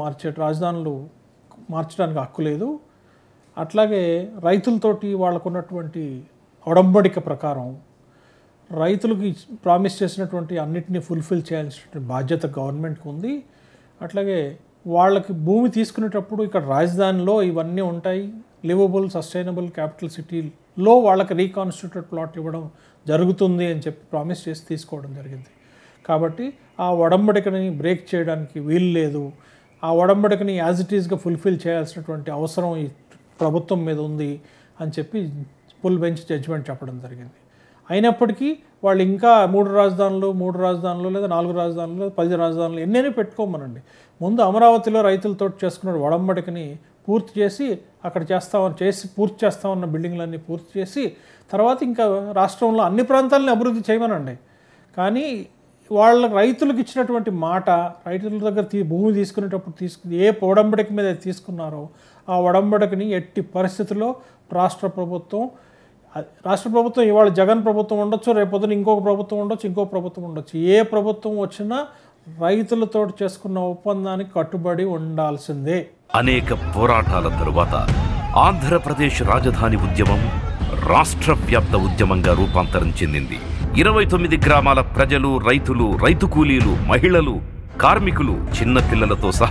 మార్చడానికి హక్కు లేదు, అట్లాగే రైతులతోటి వాళ్ళకు ఉన్నటువంటి ఒడంబడిక ప్రకారం రైతులకి ప్రామిస్ చేసినటువంటి అన్నిటినీ ఫుల్ఫిల్ చేయాల్సినటువంటి బాధ్యత గవర్నమెంట్కి ఉంది. అట్లాగే వాళ్ళకి భూమి తీసుకునేటప్పుడు ఇక్కడ రాజధానిలో ఇవన్నీ ఉంటాయి, లివబుల్ సస్టైనబుల్ క్యాపిటల్ సిటీలో వాళ్ళకి రీకాన్స్టిట్యూటెడ్ ప్లాట్ ఇవ్వడం జరుగుతుంది అని చెప్పి ప్రామిస్ చేసి తీసుకోవడం జరిగింది. కాబట్టి ఆ ఒడంబడికని బ్రేక్ చేయడానికి వీలు లేదు. ఆ ఒడంబడికని యాజ్ ఇట్ ఈస్గా ఫుల్ఫిల్ చేయాల్సినటువంటి అవసరం ఈ ప్రభుత్వం మీద ఉంది అని చెప్పి ఫుల్ బెంచ్ జడ్జిమెంట్ చెప్పడం జరిగింది. అయినప్పటికీ వాళ్ళు ఇంకా 3 రాజధానులు లేదా 4 రాజధానులు 10 రాజధానులు ఎన్నైనా పెట్టుకోమనండి. ముందు అమరావతిలో రైతులతో చేసుకున్న ఒడంబడికని పూర్తి చేసి అక్కడ పూర్తి చేస్తామన్న బిల్డింగ్లన్నీ పూర్తి చేసి తర్వాత ఇంకా రాష్ట్రంలో అన్ని ప్రాంతాలని అభివృద్ధి చేయమనండి. కానీ వాళ్ళ రైతులకు ఇచ్చినటువంటి మాట, రైతుల దగ్గర భూమి తీసుకునేటప్పుడు ఏ ఒడంబడిక మీద తీసుకున్నారో ఆ ఒడంబడికని ఎట్టి పరిస్థితుల్లో రాష్ట్ర ప్రభుత్వం ఇవాళ జగన్ ప్రభుత్వం ఉండొచ్చు, రేపొద్దున ఇంకొక ప్రభుత్వం ఉండొచ్చు, ఏ ప్రభుత్వం వచ్చినా రైతులతో చేసుకున్న ఒప్పందానికి కట్టుబడి ఉండాల్సిందే. అనేక పోరాటాల తరువాత ఆంధ్రప్రదేశ్ రాజధాని ఉద్యమం రాష్ట్ర వ్యాప్త ఉద్యమంగా రూపాంతరం చెందింది. 29 గ్రామాల ప్రజలు, రైతులు, రైతు కూలీలు, మహిళలు, కార్మికులు, చిన్న పిల్లలతో సహా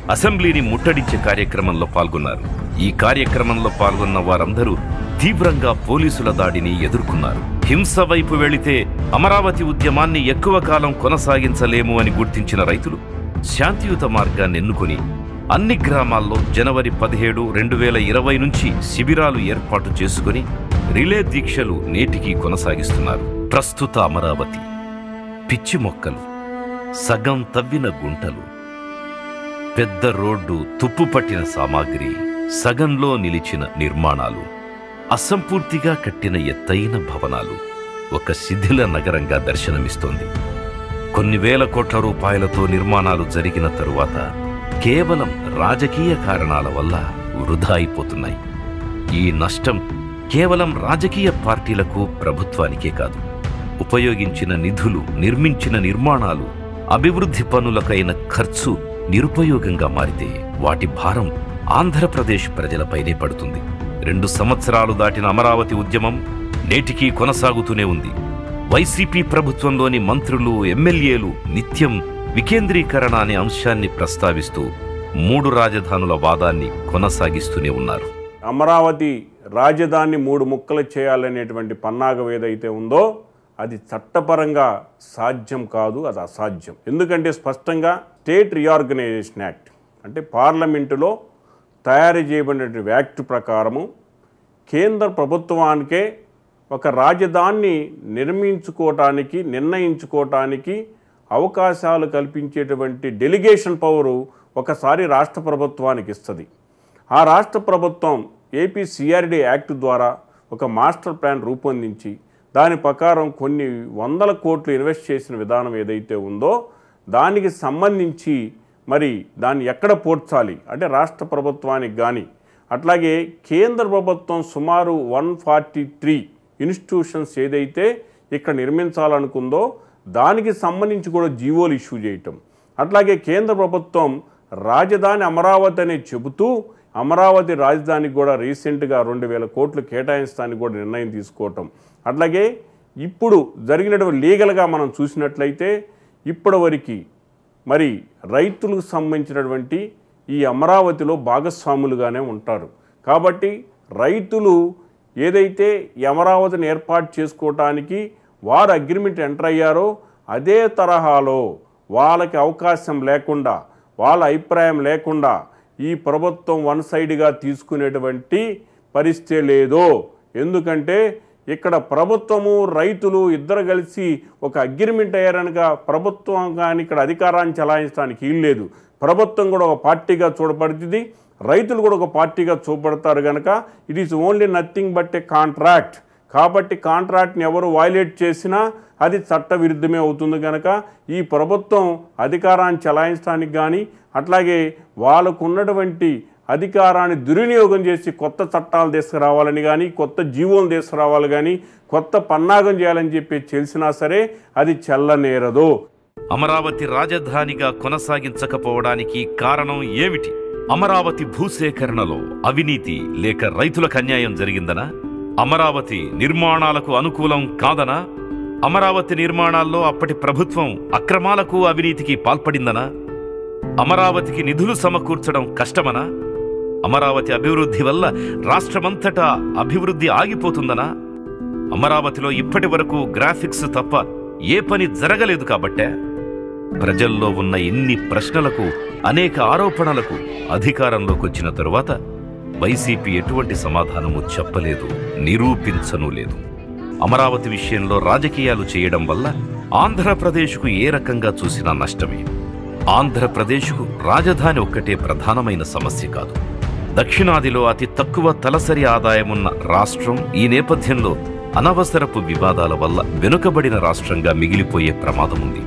అసెంబ్లీని ముట్టడించే కార్యక్రమంలో పాల్గొన్నారు. ఈ కార్యక్రమంలో పాల్గొన్న వారందరూ తీవ్రంగా పోలీసుల దాడిని ఎదుర్కొన్నారు. హింస వైపు వెళితే అమరావతి ఉద్యమాన్ని ఎక్కువ కాలం కొనసాగించలేము అని గుర్తించిన రైతులు శాంతియుత మార్గాన్ని ఎన్నుకొని అన్ని గ్రామాల్లో జనవరి 17, 2020 నుంచి శిబిరాలు ఏర్పాటు చేసుకుని రిలే దీక్షలు నేటికి కొనసాగిస్తున్నారు. ప్రస్తుత అమరావతి పిచ్చి మొక్కలు, సగం తవ్విన గుంటలు, పెద్ద రోడ్డు, తుప్పుపట్టిన సామాగ్రి, సగంలో నిలిచిన నిర్మాణాలు, అసంపూర్తిగా కట్టిన ఎత్తైన భవనాలు ఒక శిథిల నగరంగా దర్శనమిస్తోంది. కొన్ని వేల కోట్ల రూపాయలతో నిర్మాణాలు జరిగిన తరువాత కేవలం రాజకీయ కారణాల వల్ల వృధా అయిపోతున్నాయి. ఈ నష్టం కేవలం రాజకీయ పార్టీలకు, ప్రభుత్వానికే కాదు. ఉపయోగించిన నిధులు, నిర్మించిన నిర్మాణాలు, అభివృద్ధి పనులకైన ఖర్చు నిరుపయోగంగా మారితే వాటి భారం ఆంధ్రప్రదేశ్ ప్రజలపైనే పడుతుంది. 2 సంవత్సరాలు దాటిన అమరావతి ఉద్యమం నేటికీ కొనసాగుతూనే ఉంది. వైసీపీ ప్రభుత్వంలోని మంత్రులు, ఎమ్మెల్యేలు నిత్యం వికేంద్రీకరణ అనే అంశాన్ని ప్రస్తావిస్తూ 3 రాజధానుల వాదాన్ని కొనసాగిస్తూనే ఉన్నారు. అమరావతి రాజధాని 3 ముక్కలు చేయాలనేటువంటి పన్నాగం ఏదైతే ఉందో అది చట్టపరంగా సాధ్యం కాదు, అది అసాధ్యం. ఎందుకంటే స్పష్టంగా స్టేట్ రీఆర్గనైజేషన్ యాక్ట్ అంటే పార్లమెంటులో తయారు చేయబడిన యాక్ట్ ప్రకారము కేంద్ర ప్రభుత్వానికే ఒక రాజధానిని నిర్ణయించుకోవటానికి అవకాశాలు కల్పించేటువంటి డెలిగేషన్ పవరు ఒకసారి రాష్ట్ర ప్రభుత్వానికి ఇస్తుంది. ఆ రాష్ట్ర ప్రభుత్వం ఏపీ సిఆర్డి యాక్ట్ ద్వారా ఒక మాస్టర్ ప్లాన్ రూపొందించి దాని ప్రకారం కొన్ని 100 కోట్లు ఇన్వెస్ట్ చేసిన విధానం ఏదైతే ఉందో దానికి సంబంధించి మరి దాన్ని ఎక్కడ పోర్చాలి అంటే రాష్ట్ర ప్రభుత్వానికి కానీ అట్లాగే కేంద్ర ప్రభుత్వం సుమారు 143 ఇన్స్టిట్యూషన్స్ ఏదైతే ఇక్కడ నిర్మించాలనుకుందో దానికి సంబంధించి కూడా జీవోలు ఇష్యూ చేయటం, అట్లాగే కేంద్ర ప్రభుత్వం రాజధాని అమరావతి అని చెబుతూ అమరావతి రాజధానికి కూడా రీసెంట్గా 2000 కోట్లు కేటాయించడానికి కూడా నిర్ణయం తీసుకోవటం, అట్లాగే ఇప్పుడు జరిగినటువంటి లీగల్గా మనం చూసినట్లయితే ఇప్పటివరకు మరి రైతులకు సంబంధించినటువంటి ఈ అమరావతిలో భాగస్వాములుగానే ఉంటారు. కాబట్టి రైతులు ఏదైతే ఈ అమరావతిని ఏర్పాటు చేసుకోవటానికి వారు అగ్రిమెంట్ ఎంటర్ అయ్యారో అదే తరహాలో వాళ్ళకి అవకాశం లేకుండా, వాళ్ళ అభిప్రాయం లేకుండా ఈ ప్రభుత్వం వన్ సైడ్గా తీసుకునేటువంటి పరిస్థితి లేదో. ఎందుకంటే ఇక్కడ ప్రభుత్వము రైతులు ఇద్దరు కలిసి ఒక అగ్రిమెంట్ అయ్యారనగా ప్రభుత్వం కానీ ఇక్కడ అధికారాన్ని చెలాయించడానికి వీల్లేదు. ప్రభుత్వం కూడా ఒక పార్టీగా చూడబడుతుంది, రైతులు కూడా ఒక పార్టీగా చూపడతారు కనుక it is only nothing but a contract. కాబట్టి కాంట్రాక్ట్ని ఎవరు వైలేట్ చేసినా అది చట్టవిరుద్ధమే అవుతుంది కనుక ఈ ప్రభుత్వం అధికారాన్ని చెలాయించడానికి కానీ అట్లాగే వాళ్ళకు ఉన్నటువంటి అధికారాన్ని దుర్వినియోగం చేసి కొత్త చట్టాలు తీసుకురావాలని కానీ కొత్త జీవోలు తీసుకురావాలి కానీ కొత్త పన్నాగం చేయాలని చెప్పి తెలిసినా సరే అది చెల్లనేరదు. అమరావతి రాజధానిగా కొనసాగించకపోవడానికి కారణం ఏమిటి? అమరావతి భూసేకరణలో అవినీతి లేక రైతులకు అన్యాయం జరిగిందనా? అమరావతి నిర్మాణాలకు అనుకూలం కాదనా? అమరావతి నిర్మాణాల్లో అప్పటి ప్రభుత్వం అక్రమాలకు అవినీతికి పాల్పడిందనా? అమరావతికి నిధులు సమకూర్చడం కష్టమనా? అమరావతి అభివృద్ధి వల్ల రాష్ట్రమంతటా అభివృద్ధి ఆగిపోతుందనా? అమరావతిలో ఇప్పటి వరకు గ్రాఫిక్స్ తప్ప ఏ పని జరగలేదు కాబట్టే? ప్రజల్లో ఉన్న ఇన్ని ప్రశ్నలకు, అనేక ఆరోపణలకు అధికారంలోకి వచ్చిన తరువాత వైసీపీ ఎటువంటి సమాధానము చెప్పలేదు, నిరూపించనూ లేదు. అమరావతి విషయంలో రాజకీయాలు చేయడం వల్ల ఆంధ్రప్రదేశ్కు ఏ రకంగా చూసినా నష్టమే. ఆంధ్రప్రదేశ్కు రాజధాని ఒక్కటే ప్రధానమైన సమస్య కాదు. దక్షిణాదిలో అతి తక్కువ తలసరి ఆదాయమున్న రాష్ట్రం ఈ నేపథ్యంలో అనవసరపు వివాదాల వల్ల వెనుకబడిన రాష్ట్రంగా మిగిలిపోయే ప్రమాదముంది.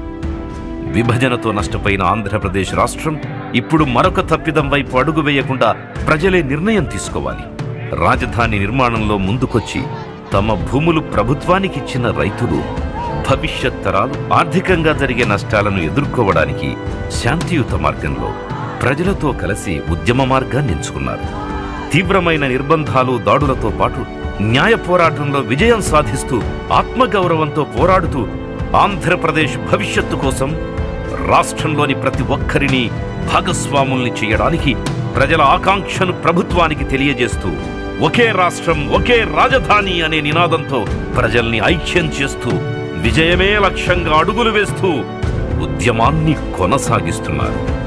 విభజనతో నష్టపోయిన ఆంధ్రప్రదేశ్ రాష్ట్రం ఇప్పుడు మరొక తప్పిదం వైపు అడుగు వేయకుండా ప్రజలే నిర్ణయం తీసుకోవాలి. రాజధాని నిర్మాణంలో ముందుకొచ్చి తమ భూములు ప్రభుత్వానికిచ్చిన రైతులు భవిష్యత్ తరాలు ఆర్థికంగా జరిగే నష్టాలను ఎదుర్కోవడానికి శాంతియుత మార్గంలో ప్రజలతో కలిసి ఉద్యమ మార్గాన్ని ఎంచుకున్నారు. తీవ్రమైన నిర్బంధాలు, దాడులతో పాటు న్యాయ పోరాటంలో విజయం సాధిస్తూ ఆత్మగౌరవంతో పోరాడుతూ ఆంధ్రప్రదేశ్ భవిష్యత్తు కోసం రాష్ట్రంలోని ప్రతి ఒక్కరిని భాగస్వాముల్ని చేయడానికి ప్రజల ఆకాంక్షను ప్రభుత్వానికి తెలియజేస్తూ ఒకే రాష్ట్రం ఒకే రాజధాని అనే నినాదంతో ప్రజల్ని ఐక్యం చేస్తూ విజయమే లక్ష్యంగా అడుగులు వేస్తూ ఉద్యమాన్ని కొనసాగిస్తున్నారు.